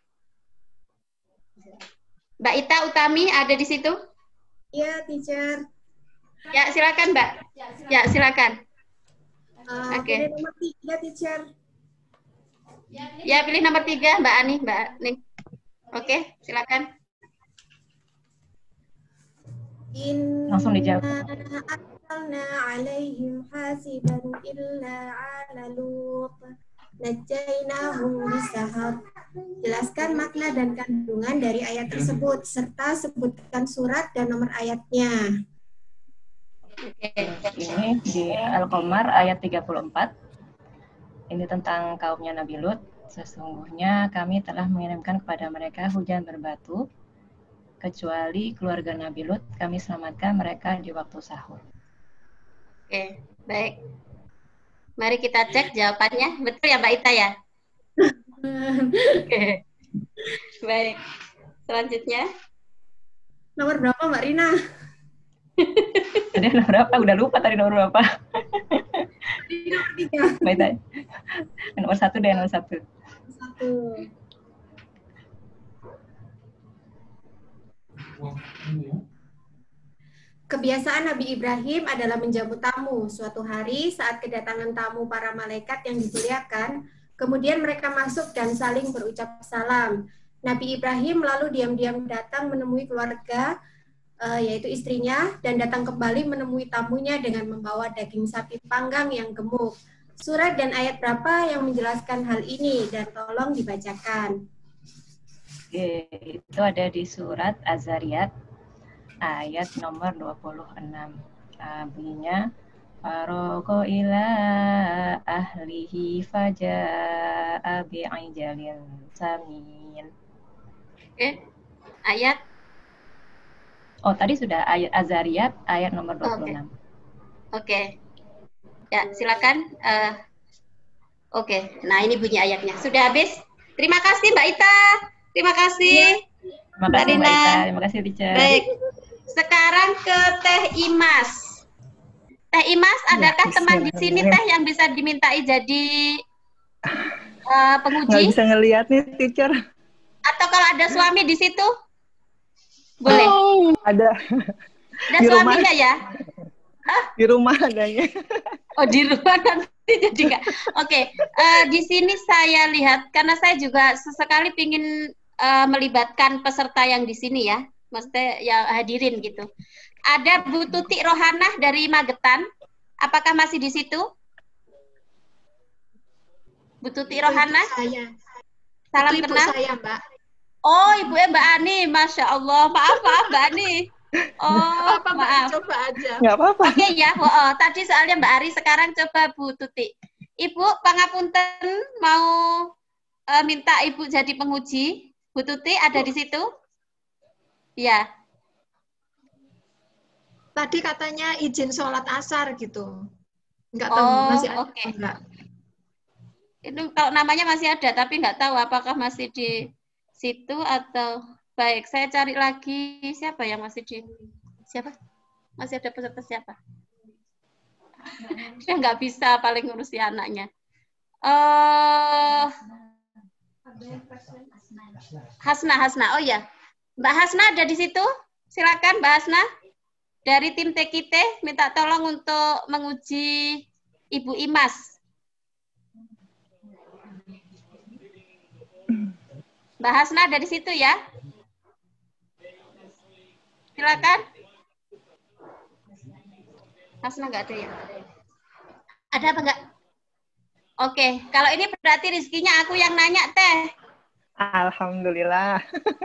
Mbak Ita Utami ada di situ? Iya, teacher. Ya, silakan Mbak. Ya, silakan. Oke. Pilih nomor 3, teacher. Ya, pilih nomor 3, Mbak Ani, Mbak Ning. Oke, silakan. Langsung dijawab. Arsalna alaihim hasiban illa ala Lut. Najainahum bisahar. Jelaskan makna dan kandungan dari ayat tersebut serta sebutkan surat dan nomor ayatnya. Ini di Al-Qamar ayat 34. Ini tentang kaumnya Nabi Lut. Sesungguhnya kami telah mengirimkan kepada mereka hujan berbatu, kecuali keluarga Nabi Lut, kami selamatkan mereka di waktu sahur. Oke, baik. Mari kita cek jawabannya. Betul ya Mbak Ita ya? Oke. Baik. Selanjutnya. Nomor berapa Mbak Rina? Tadi nomor berapa? Udah lupa tadi nomor berapa. Nomor 3. Baik, nomor 1 deh, nomor 1. 1. Kebiasaan Nabi Ibrahim adalah menjamu tamu. Suatu hari saat kedatangan tamu para malaikat yang dimuliakan, kemudian mereka masuk dan saling berucap salam. Nabi Ibrahim lalu diam-diam datang menemui keluarga, yaitu istrinya, dan datang kembali menemui tamunya dengan membawa daging sapi panggang yang gemuk. Surat dan ayat berapa yang menjelaskan hal ini? Dan tolong dibacakan. Oke, itu ada di surat Az-Zariyat ayat nomor 26. Bunyinya Farogo ila ahlihi faja'a bi'ajalin samin. Ayat. Oh, tadi sudah ayat Az-Zariyat ayat nomor 26. Oke. Ya, silakan. Oke. Nah, ini bunyi ayatnya. Sudah habis? Terima kasih Mbak Ita. Terima kasih. Terima kasih Mbak Ita. Terima kasih teacher. Baik. Sekarang ke Teh Imas. Teh Imas, adakah teman di sini Teh yang bisa dimintai jadi penguji? Nggak bisa ngelihat nih teacher. Atau kalau ada suami di situ? Boleh. Oh, ada. Ada suaminya ya? Di rumah adanya. Oh, di rumah nanti jadi nggak. Oke. Di sini saya lihat, karena saya juga sesekali ingin melibatkan peserta yang di sini ya. Maksudnya yang hadirin gitu. Ada Bu Tuti Rohanah dari Magetan. Apakah masih di situ? Bu Tuti Rohanah? Saya. Salam Itu ibu kenal. saya, Mbak. Oh, ibunya Mbak Ani. Masya Allah. Maaf Mbak Ani. Oh, apa, Mbak? maaf. Coba aja. Nggak apa-apa. Oke ya. Tadi soalnya Mbak Ari, sekarang coba Bu Tuti. Ibu, pangapunten mau minta Ibu jadi penguji. Bu Tuti ada di situ? Ya. Tadi katanya izin sholat asar gitu. Enggak tahu masih ada oke. enggak. Itu kalau namanya masih ada, tapi nggak tahu apakah masih di situ atau baik. Saya cari lagi siapa yang masih di siapa? Masih ada peserta siapa? Dia nggak bisa paling ngurusi anaknya. Hasna. Oh ya, Mbak Hasna ada di situ? Silakan Mbak Hasna. Dari tim TKT minta tolong untuk menguji Ibu Imas. Mbak Hasna ada di situ ya? Silakan. Hasna nggak ada ya? Ada apa nggak? Oke, kalau ini berarti rezekinya aku yang nanya, Teh. Alhamdulillah.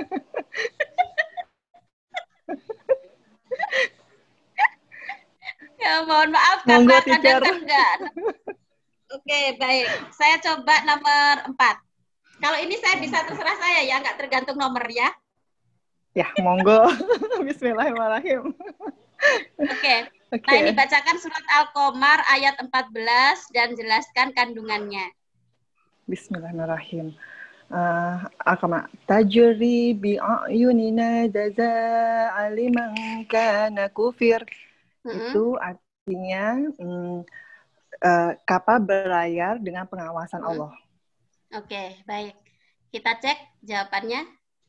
Ya, mohon maaf karena kadang-kadang. Oke, baik. Saya coba nomor 4. Kalau ini saya bisa terserah saya ya, nggak tergantung nomor ya. Ya, monggo. Bismillahirrahmanirrahim. Oke. Nah, ini bacakan surat Al-Qamar ayat 14 dan jelaskan kandungannya. Bismillahirrahmanirrahim. Al-Qamar. Tajri bi'ayunina jaza'a liman kana kufir. Itu artinya kapal berlayar dengan pengawasan Allah. Oke, baik. Kita cek jawabannya.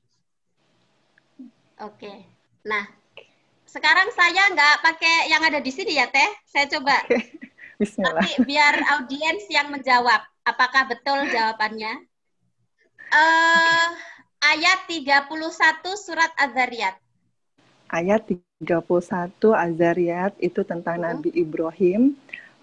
Oke. Nah, sekarang saya nggak pakai yang ada di sini ya, Teh. Saya coba. Bismillah. Tapi biar audiens yang menjawab. Apakah betul jawabannya? Ayat 31 surat Az-Zariyat. Ayat 31 Az-Zariyat itu tentang Nabi Ibrahim.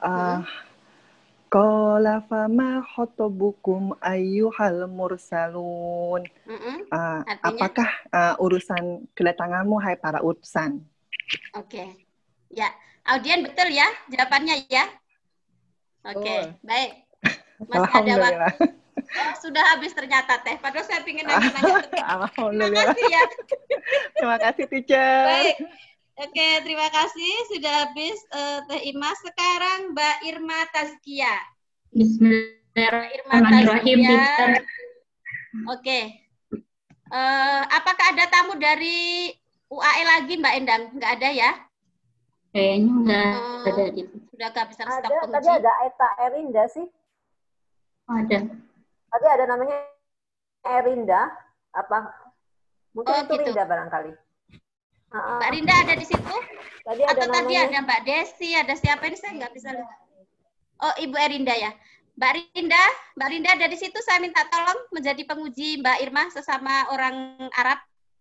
Qala fama khotobukum ayyuhal mursalun. Apakah urusan kedatanganmu hai para utusan? Oke. Ya, audien betul ya jawabannya ya? Oke, baik. Masih ada waktu. Oh, sudah habis ternyata Teh. Padahal saya ingin nanya-nanya. Alhamdulillah. Terima kasih ya. Terima kasih teacher. Baik. Oke, terima kasih sudah habis Teh Imas. Sekarang Mbak Irma Tazkia. Bismillahirrahmanirrahim. Oke. Apakah ada tamu dari UAE lagi Mbak Endang? Nggak ada ya? Kayaknya nggak ada. Sudah kehabisan stok penguji. Tadi ada Eta Erinda sih. Ada. Tadi ada namanya Erinda. Apa? Mungkin itu gitu. Rinda barangkali. Mbak Rinda ada di situ? Tadi ada Atau tadi namanya. ada Mbak Desi, ada siapa ini saya nggak bisa lihat. Oh, Ibu Erinda ya. Mbak Rinda ada di situ. Saya minta tolong menjadi penguji Mbak Irma sesama orang Arab.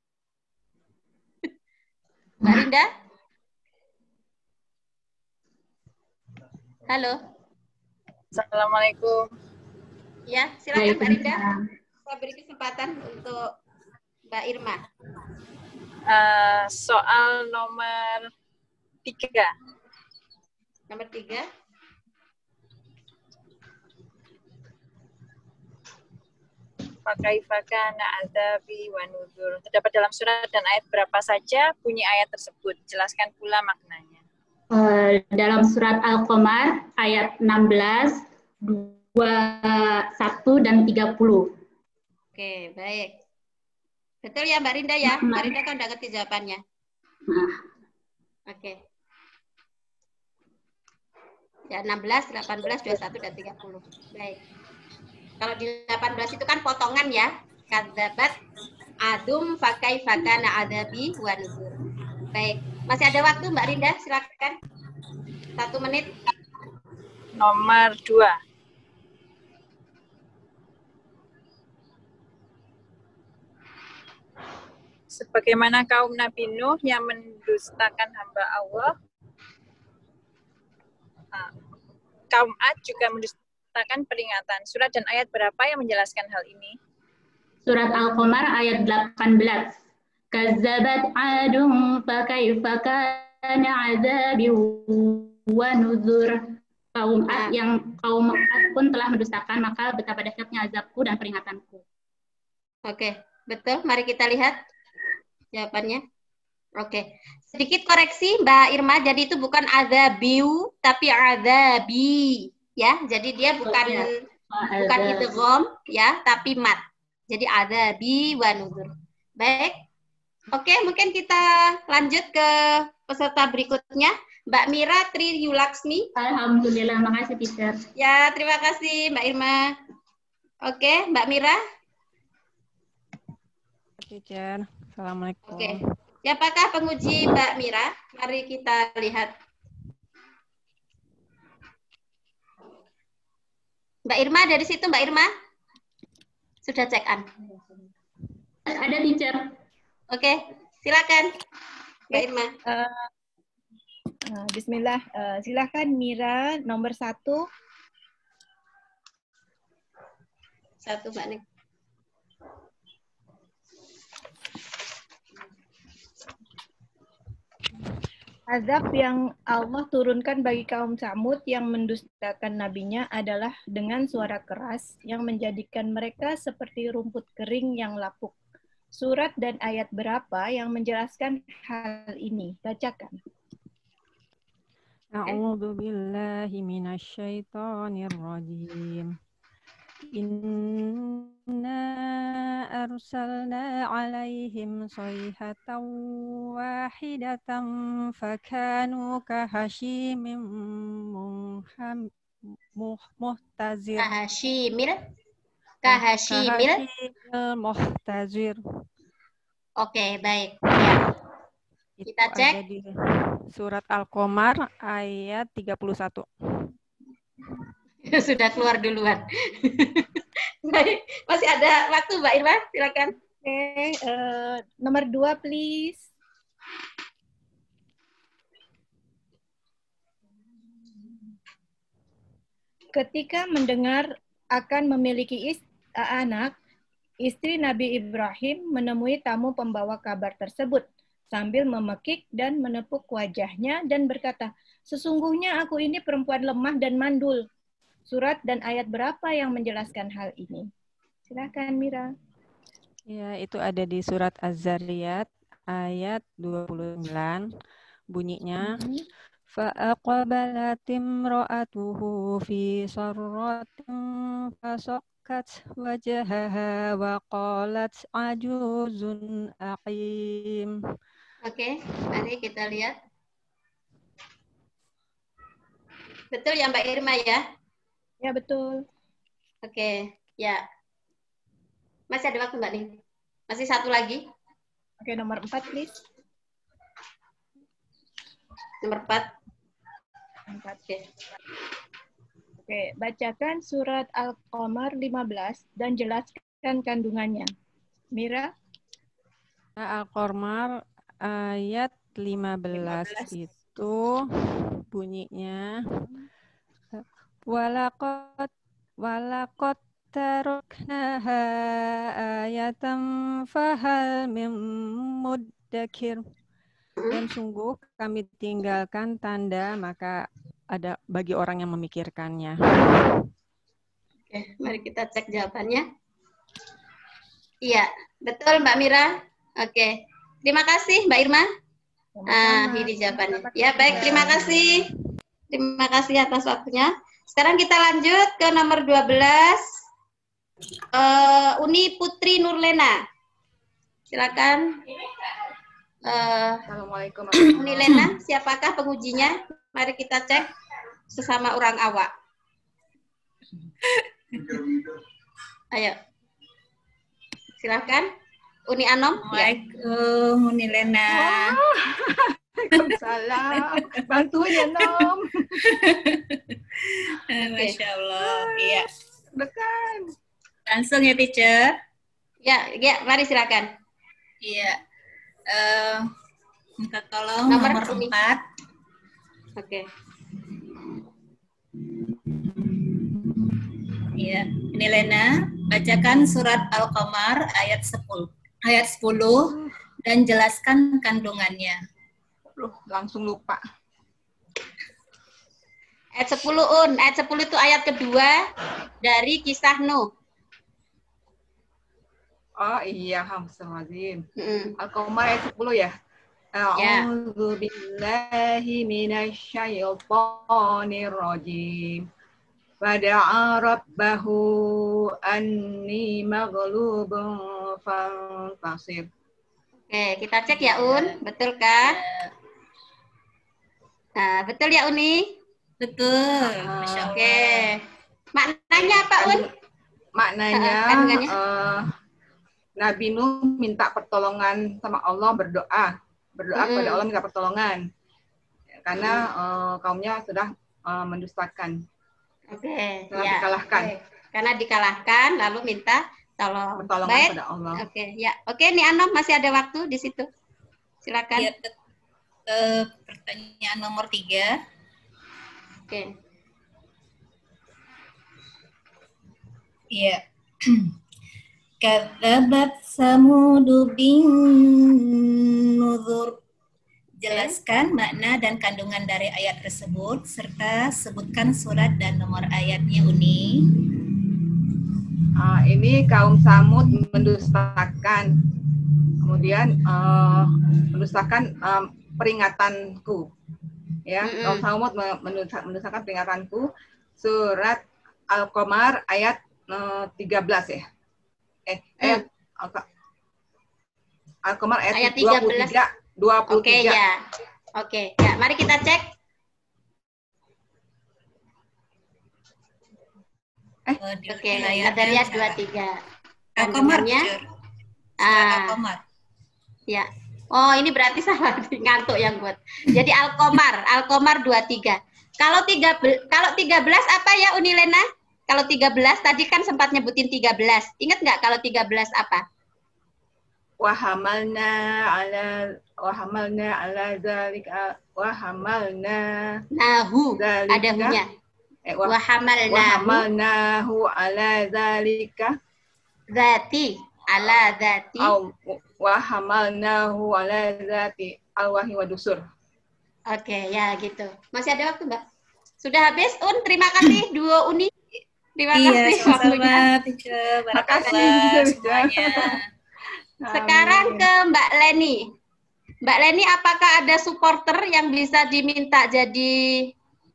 Mbak Rinda? Halo. Assalamualaikum. Ya, silakan Mbak Rinda. Saya beri kesempatan untuk Mbak Irma. Soal nomor 3. Nomor 3. Fakaifa kana adzabi wa nuzur. Terdapat dalam surat dan ayat berapa saja bunyi ayat tersebut? Jelaskan pula maknanya. Dalam surat Al-Qamar ayat 16, 21 dan 30. Oke, baik. Betul ya Mbak Rinda ya? Mbak Rinda kan udah ngerti jawabannya. Oke. Ya 16, 18, 21 dan 30. Baik. Kalau di 18 itu kan potongan ya. Kadzabat adum fakai fakana adabi wa nuzur. Baik. Masih ada waktu Mbak Rinda, silakan. 1 menit. Nomor 2. Sebagaimana kaum Nabi Nuh yang mendustakan hamba Allah, kaum Ad juga mendustakan peringatan. Surat dan ayat berapa yang menjelaskan hal ini? Surat Al-Qamar ayat 18. Kazzabat adum fakaifa kana azabi wa nuzur. Kaum Ad pun telah mendustakan, maka betapa dahsyatnya azabku dan peringatanku. Oke, betul. Mari kita lihat jawabannya. Oke. Sedikit koreksi Mbak Irma, jadi itu bukan azabiu tapi azabi ya. Jadi dia bukan idgham ya, tapi mat. Jadi azabi wa nuzur. Baik. Oke, mungkin kita lanjut ke peserta berikutnya. Mbak Mira Tri Yulaksmi. Alhamdulillah, makasih teacher. Ya, terima kasih Mbak Irma. Oke, Mbak Mira. Teacher, Assalamualaikum. Oke, siapakah penguji Mbak Mira? Mari kita lihat. Mbak Irma dari situ, Mbak Irma? Sudah check an? Ada teacher. Oke, silakan Mbak Irma. Bismillah, silakan Mira nomor 1. 1 Mbak Nik. Azab yang Allah turunkan bagi kaum Samud yang mendustakan nabinya adalah dengan suara keras yang menjadikan mereka seperti rumput kering yang lapuk. Surat dan ayat berapa yang menjelaskan hal ini? Bacakan. A'udzu billahi minasyaitonir rajim. Inna arsalna alaihim sayhatan wahidatan fakanu kahashimim muhtazir. Kahashimil muhtazir. Oke, baik. Ya. Kita cek. Ada di surat Al-Qamar ayat 31. Sudah keluar duluan. Baik, masih ada waktu Mbak Irma, silakan. Oke, nomor 2 please. Ketika mendengar akan memiliki anak, istri Nabi Ibrahim menemui tamu pembawa kabar tersebut sambil memekik dan menepuk wajahnya dan berkata, "Sesungguhnya aku ini perempuan lemah dan mandul." Surat dan ayat berapa yang menjelaskan hal ini? Silakan Mira. Ya, itu ada di surat Az-Zariyat ayat 29. Bunyinya, فَأَقْبَلَتِ امْرَأَتُهُ فِي صَرَّةٍ فَصَكَّتْ وَجْهَهَا وَقَالَتْ عَجُوزٌ أَقِيمٌ. Oke, mari kita lihat. Betul ya Mbak Irma ya? Ya, betul. Oke, ya. Masih ada waktu Mbak Ning? Masih 1 lagi? Oke, nomor 4 please. Nomor 4. Oke, bacakan surat Al-Qamar 15 dan jelaskan kandungannya. Mira? Al-Qamar ayat 15 itu bunyinya walaqad taroknaha ayatam fahal mim muddakir. Dan sungguh kami tinggalkan tanda, maka ada bagi orang yang memikirkannya. Oke, mari kita cek jawabannya. Iya, betul Mbak Mira. Oke, terima kasih Mbak Irma. Ini jawabannya. Ya baik, terima kasih. Terima kasih atas waktunya. Sekarang kita lanjut ke nomor 12. Uni Putri Nurlena. Silakan. Assalamualaikum. Uni Lena, siapakah pengujinya? Mari kita cek sesama orang awak. Ayo. Silakan. Uni Anom. Assalamualaikum, Uni Lena. Waalaikumsalam. Bantuin ya, Nom. Masya Allah. Iya. Bukan. Langsung ya, teacher. Ya, mari silakan. Iya. Minta tolong nomor 4. Oke. Iya, ini Lena, bacakan surat Al-Qamar ayat 10. Ayat 10 dan jelaskan kandungannya. Langsung lupa. Ayat 10 ayat 10 itu ayat kedua dari kisah Nuh. Oh iya, Hamzahazim. Al-Qamar ayat 10 ya. A'udzu billahi minasyaitonir rajim. Fada'a rabbahu anni maghlubun fantasir. Oke, kita cek ya Un, betulkah? Nah, betul ya Uni? Betul. Oke. Maknanya apa Un? Maknanya Nabi Nuh minta pertolongan sama Allah, berdoa kepada Allah minta pertolongan karena kaumnya sudah mendustakan. Oke, dikalahkan. Karena dikalahkan lalu minta pertolongan pada Allah. Oke, ya. Oke, nih Anom masih ada waktu di situ. Silakan. Ya, pertanyaan nomor 3. Oke. Iya. Kadzabat Samudu bin Nuzur. Jelaskan makna dan kandungan dari ayat tersebut serta sebutkan surat dan nomor ayatnya, Uni. Ini kaum Samud mendustakan, kemudian mendustakan peringatanku. Ya, kaum Samud mendustakan peringatanku. Surat Al-Qamar ayat 13 ya. Al-Qamar ayat 23. 23. Oke, ya. Oke, ya. Mari kita cek. Oke, ada lihat 23. Kandungannya. Al-Qamar. Ya. Oh, ini berarti salah ngantuk yang buat. Jadi Al-Qamar 23. Kalau 13 apa ya Uni Lena? Kalau 13 tadi kan sempat nyebutin 13. Ingat nggak kalau 13 apa? Wahamalna ala zalika nahu ada hunya. Wahamalnahu ala zalika zati ala zati wahamalnahu ala zati alwahi wa dusur. Oke, ya gitu. Masih ada waktu, Mbak? Sudah habis, Un. Terima kasih duo Uni. Terima kasih waktunya. Terima kasih semuanya. Sekarang ke Mbak Leni. Mbak Leni, apakah ada supporter yang bisa diminta jadi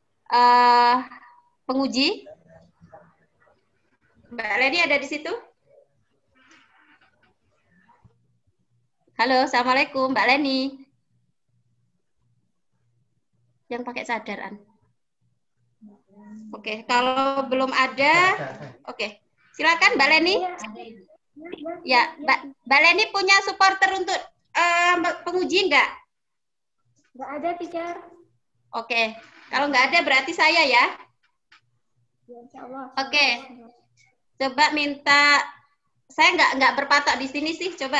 penguji? Mbak Leni ada di situ? Halo, Assalamualaikum Mbak Leni. Yang pakai sadaran. Oke, kalau belum ada, oke. Silakan Mbak Leni. Ya, Mbak Leni punya supporter untuk penguji enggak? Enggak ada, teacher. Oke, kalau nggak ada berarti saya ya. Oke, coba minta, saya nggak berpatok di sini sih, coba.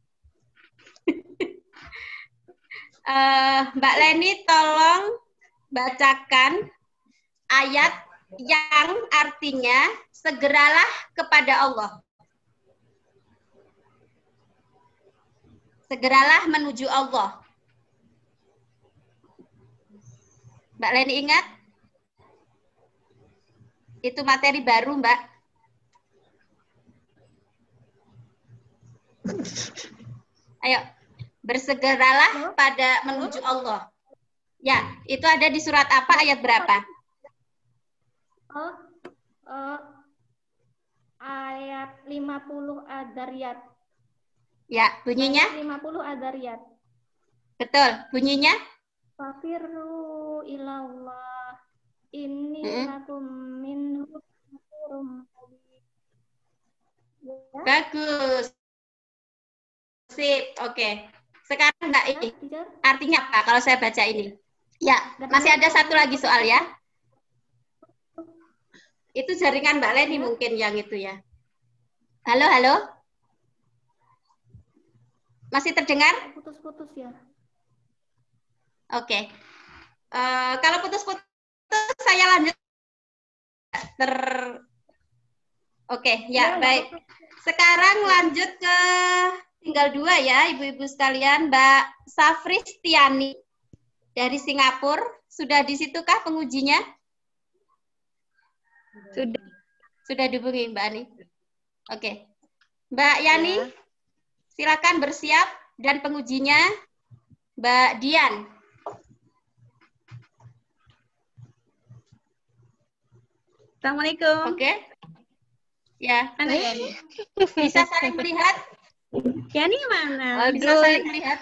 Mbak Leni tolong bacakan ayat yang artinya segeralah kepada Allah. Segeralah menuju Allah. Mbak Leni ingat? Itu materi baru, Mbak. Ayo, bersegeralah pada menuju Allah. Ya, itu ada di surat apa, ayat berapa? Ayat 50 Ad-Dariyat. Ya, bunyinya? Ayat 50 Ad-Dariyat. Betul, bunyinya? Fafirru ilallah inni lakum minhu nadhirum mubin. Bagus. Sip, oke. Sekarang Mbak ini artinya apa kalau saya baca ini? Ya, masih ada satu lagi soal ya. Itu jaringan Mbak Leni mungkin yang itu ya. Halo, halo? Masih terdengar? Putus-putus ya. Oke. Kalau putus-putus saya lanjut. Oke, ya baik. Sekarang lanjut ke tinggal dua ya, ibu-ibu sekalian. Mbak Safristiani dari Singapura. Sudah di situkah pengujinya? Sudah dihubungi Mbak Ani. Oke. Mbak Yani, silakan bersiap dan pengujinya Mbak Dian. Assalamualaikum. Oke. Ya. Bisa saling melihat? Yani mana? Bisa saling melihat?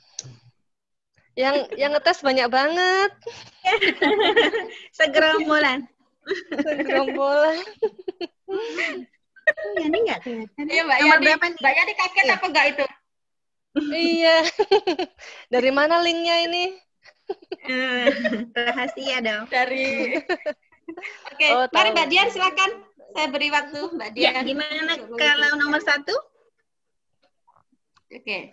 Yang ngetes banyak banget. Segerombolan. Segerombolan. Yani nggak kelihatan. Iya Mbak Yani. Mbak Yani kaget apa enggak itu? Iya. Dari mana linknya ini? Rahasia dong. Dari. Oke, mari Mbak Dian silakan. Saya beri waktu Mbak Dian. Ya, gimana kalau nomor 1? Oke.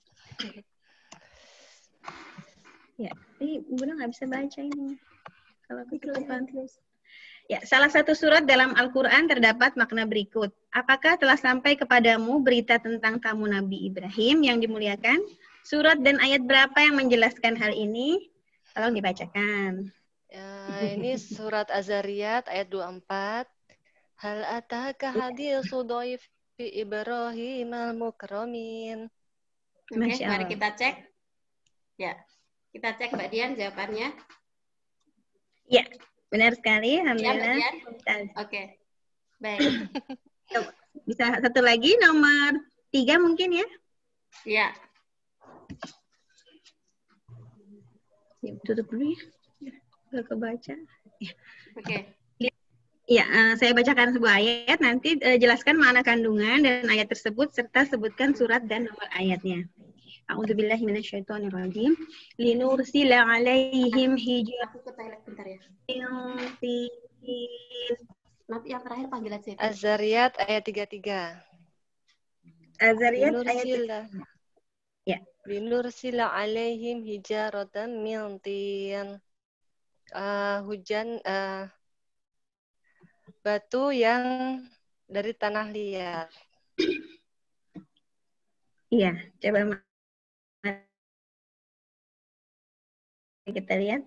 Ya, ini Bunda nggak bisa baca ini. Kalau aku kelihatan terus. Ya, salah satu surat dalam Al-Quran terdapat makna berikut. Apakah telah sampai kepadamu berita tentang tamu Nabi Ibrahim yang dimuliakan? Surat dan ayat berapa yang menjelaskan hal ini? Tolong dibacakan. Ini surat Az-Zariyat ayat 24. Hal ataka haditsu dhaifi Ibrahim al-mukramin. Oke, mari kita cek. Ya, kita cek Mbak Dian jawabannya. Ya, benar sekali. Ya, Alhamdulillah. Mbak Dian. Oke, baik. Bisa satu lagi, nomor 3 mungkin ya? Ya. Tutup dulu ya. Udah kebaca. Ya. Oke. Ya, saya bacakan sebuah ayat, nanti jelaskan makna kandungan dan ayat tersebut, serta sebutkan surat dan nomor ayatnya. A'udzubillahi minasyaitonirrajim. Linursila 'alaihim hijaran. Aku ke toilet bentar ya. Nanti yang terakhir panggilan saya. Az-Zariyat ayat 33. Az-Zariyat ayat 33. Ya. Linursila 'alaihim hijaratan min tin. Hujan batu yang dari tanah liat. Iya, coba kita lihat.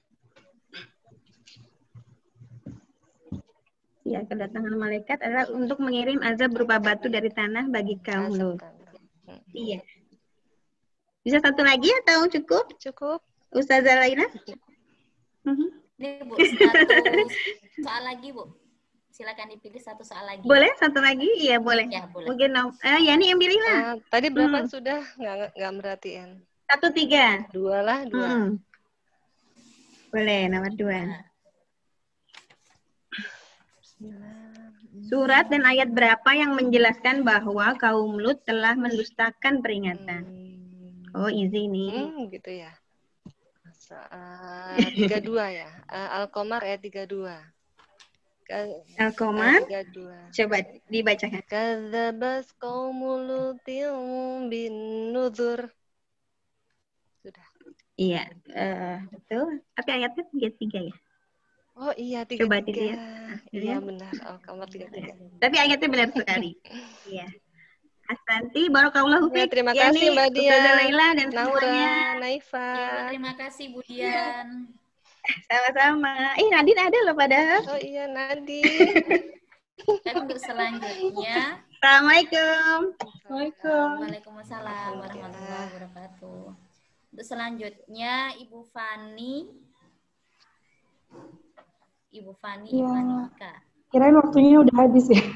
Ya, kedatangan malaikat adalah untuk mengirim azab berupa batu dari tanah bagi kaum Lut. Iya. Bisa satu lagi atau cukup? Cukup. Ustazah Laila? Nih Bu, satu soal lagi Bu. Silakan dipilih satu soal lagi. Boleh satu lagi? Iya boleh. Ya, boleh. Mungkin Yani yang pilih lah. Tadi berapa sudah? Nggak merhatiin. 1, 3. 2 lah, 2. Boleh, nomor 2. Surat dan ayat berapa yang menjelaskan bahwa kaum Lut telah mendustakan peringatan? Oh, easy nih. Gitu ya. 32 ya. Al-Qamar ayat 32. Al-Qamar. 32. Coba dibacakan. Kadzdzabas qaumul Lutin bin nuzur. Sudah. Iya, betul. Tapi ayatnya 33 ya. Oh iya, 33. Coba dilihat. Iya benar, Al-Qamar 33. Tapi ayatnya benar sekali. Iya. Asanti, barakallahu Ya, fiik. terima kasih Mbak Dian, Ustazah Laila dan Naura, semuanya. Naifa. Ya, terima kasih Bu Dian. Sama-sama. Nadine ada loh padahal. Oh iya, Nadine. Dan untuk selanjutnya, Assalamualaikum. Waalaikumsalam warahmatullahi wabarakatuh. Untuk selanjutnya Ibu Fani. Ibu Fani Ya. Ivanika. Kirain waktunya udah habis ya.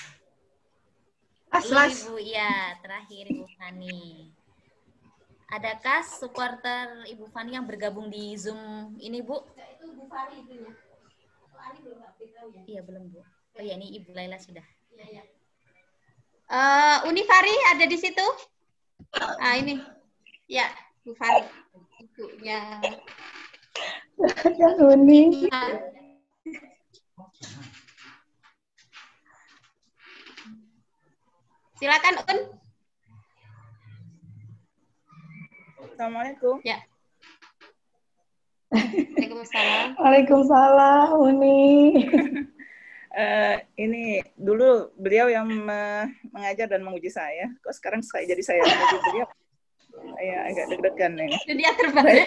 Ibu, ya, terakhir Ibu Fani. Adakah supporter Ibu Fani yang bergabung di Zoom ini, Bu? Itu Bu Fari itu ya. Ali belum tahu ya. Iya, belum, Bu. Oh ya, ini Ibu Laila sudah. Iya, ya. Uni Fari ada di situ? Ah, ini. Ya, Bu Fari. Ibunya. Kan Uni. Silakan, Un. Assalamualaikum. Ya. Waalaikumsalam. Waalaikumsalam, Uni. Ini dulu beliau yang mengajar dan menguji saya. Kok sekarang jadi saya yang menguji beliau? Saya agak deg-degan nih. Dunia terbalik.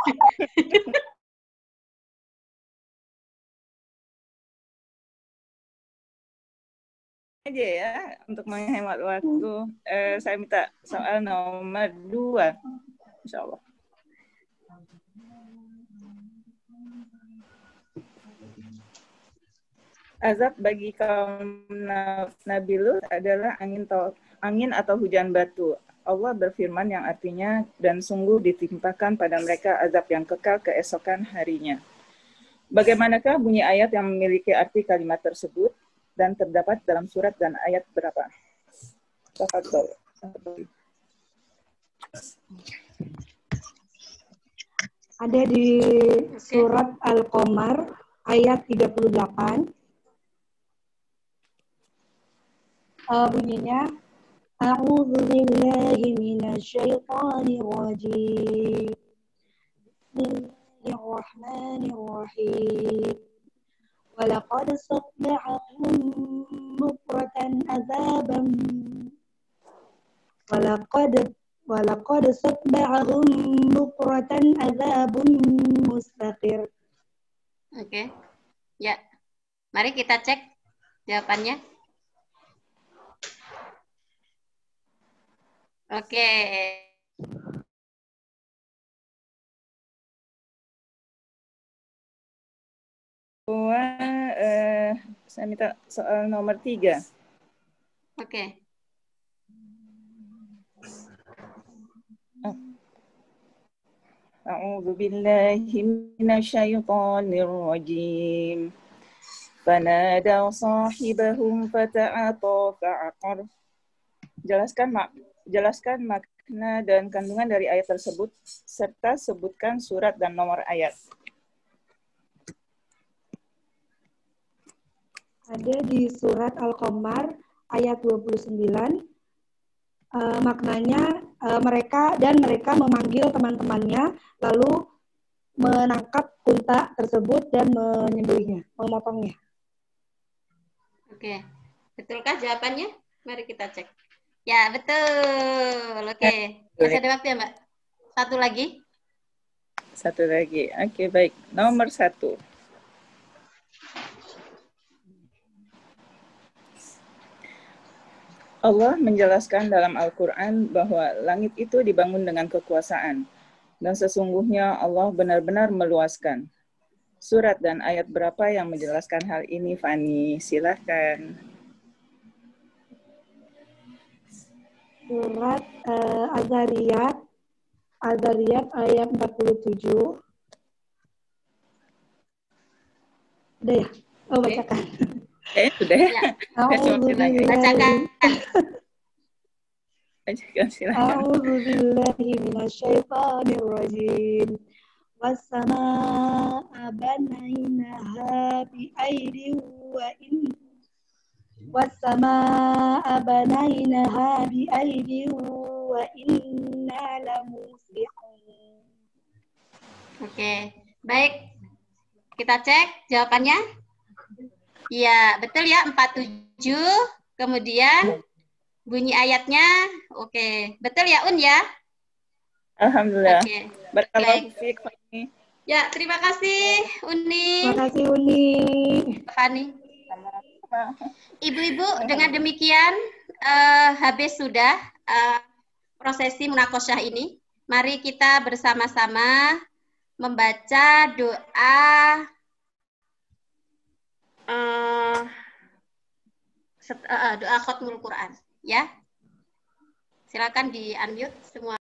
Aja ya, untuk menghemat waktu. Saya minta soal nomor 2. Insya Allah. Azab bagi kaum Nabi Lut adalah angin atau hujan batu. Allah berfirman yang artinya, dan sungguh ditimpakan pada mereka azab yang kekal keesokan harinya. Bagaimanakah bunyi ayat yang memiliki arti kalimat tersebut dan terdapat dalam surat dan ayat berapa? Tafadhol. Ada di surat Al-Qamar ayat 38. Bunyinya A'udzu billahi minasyaitonir rajim. Bismillahirrahmanirrahim. Walaqad satba'ahum bukratan azaban Walaqad satba'ahum bukratan azabun mustaqir. Oke. Ya. Mari kita cek jawabannya. Oke. Saya minta soal nomor 3. Oke. A'udzu billahi minasyaitonir rajim. Fanadaw sahibahum fata'ata fa'aqar. Jelaskan makna dan kandungan dari ayat tersebut serta sebutkan surat dan nomor ayat. Ada di surat Al-Qamar ayat 29. Maknanya mereka memanggil teman-temannya lalu menangkap unta tersebut dan menyembelihnya, memotongnya. Oke. Betulkah jawabannya? Mari kita cek. Ya, betul. Oke. Masih ada waktu ya, Mbak? Satu lagi. Oke, baik. Nomor 1. Allah menjelaskan dalam Al-Quran bahwa langit itu dibangun dengan kekuasaan, dan sesungguhnya Allah benar-benar meluaskan. Surat dan ayat berapa yang menjelaskan hal ini, Fani? Silahkan. Surat Az-Zariyat ayat 47. Udah ya? Oh, bacakan. Sudah ya? Bacakan. Bacakan, silakan. A'udzu billahi minasyaitonir rajim. Wassama'a banainaha bi'aidin wa in Wassama'a banainaha bi'aidin wa inna lamusli'un. Oke, baik. Kita cek jawabannya. Iya, betul ya, 47. Kemudian bunyi ayatnya, oke. Betul ya, Un ya? Alhamdulillah. Oke. Barakallahu fiik, Fani. Ya, terima kasih, Uni. Terima kasih, Uni. Fani. Ibu-ibu, dengan demikian habis sudah prosesi munakosyah ini. Mari kita bersama-sama membaca doa doa khotmul Quran, ya. Silakan di unmute semua.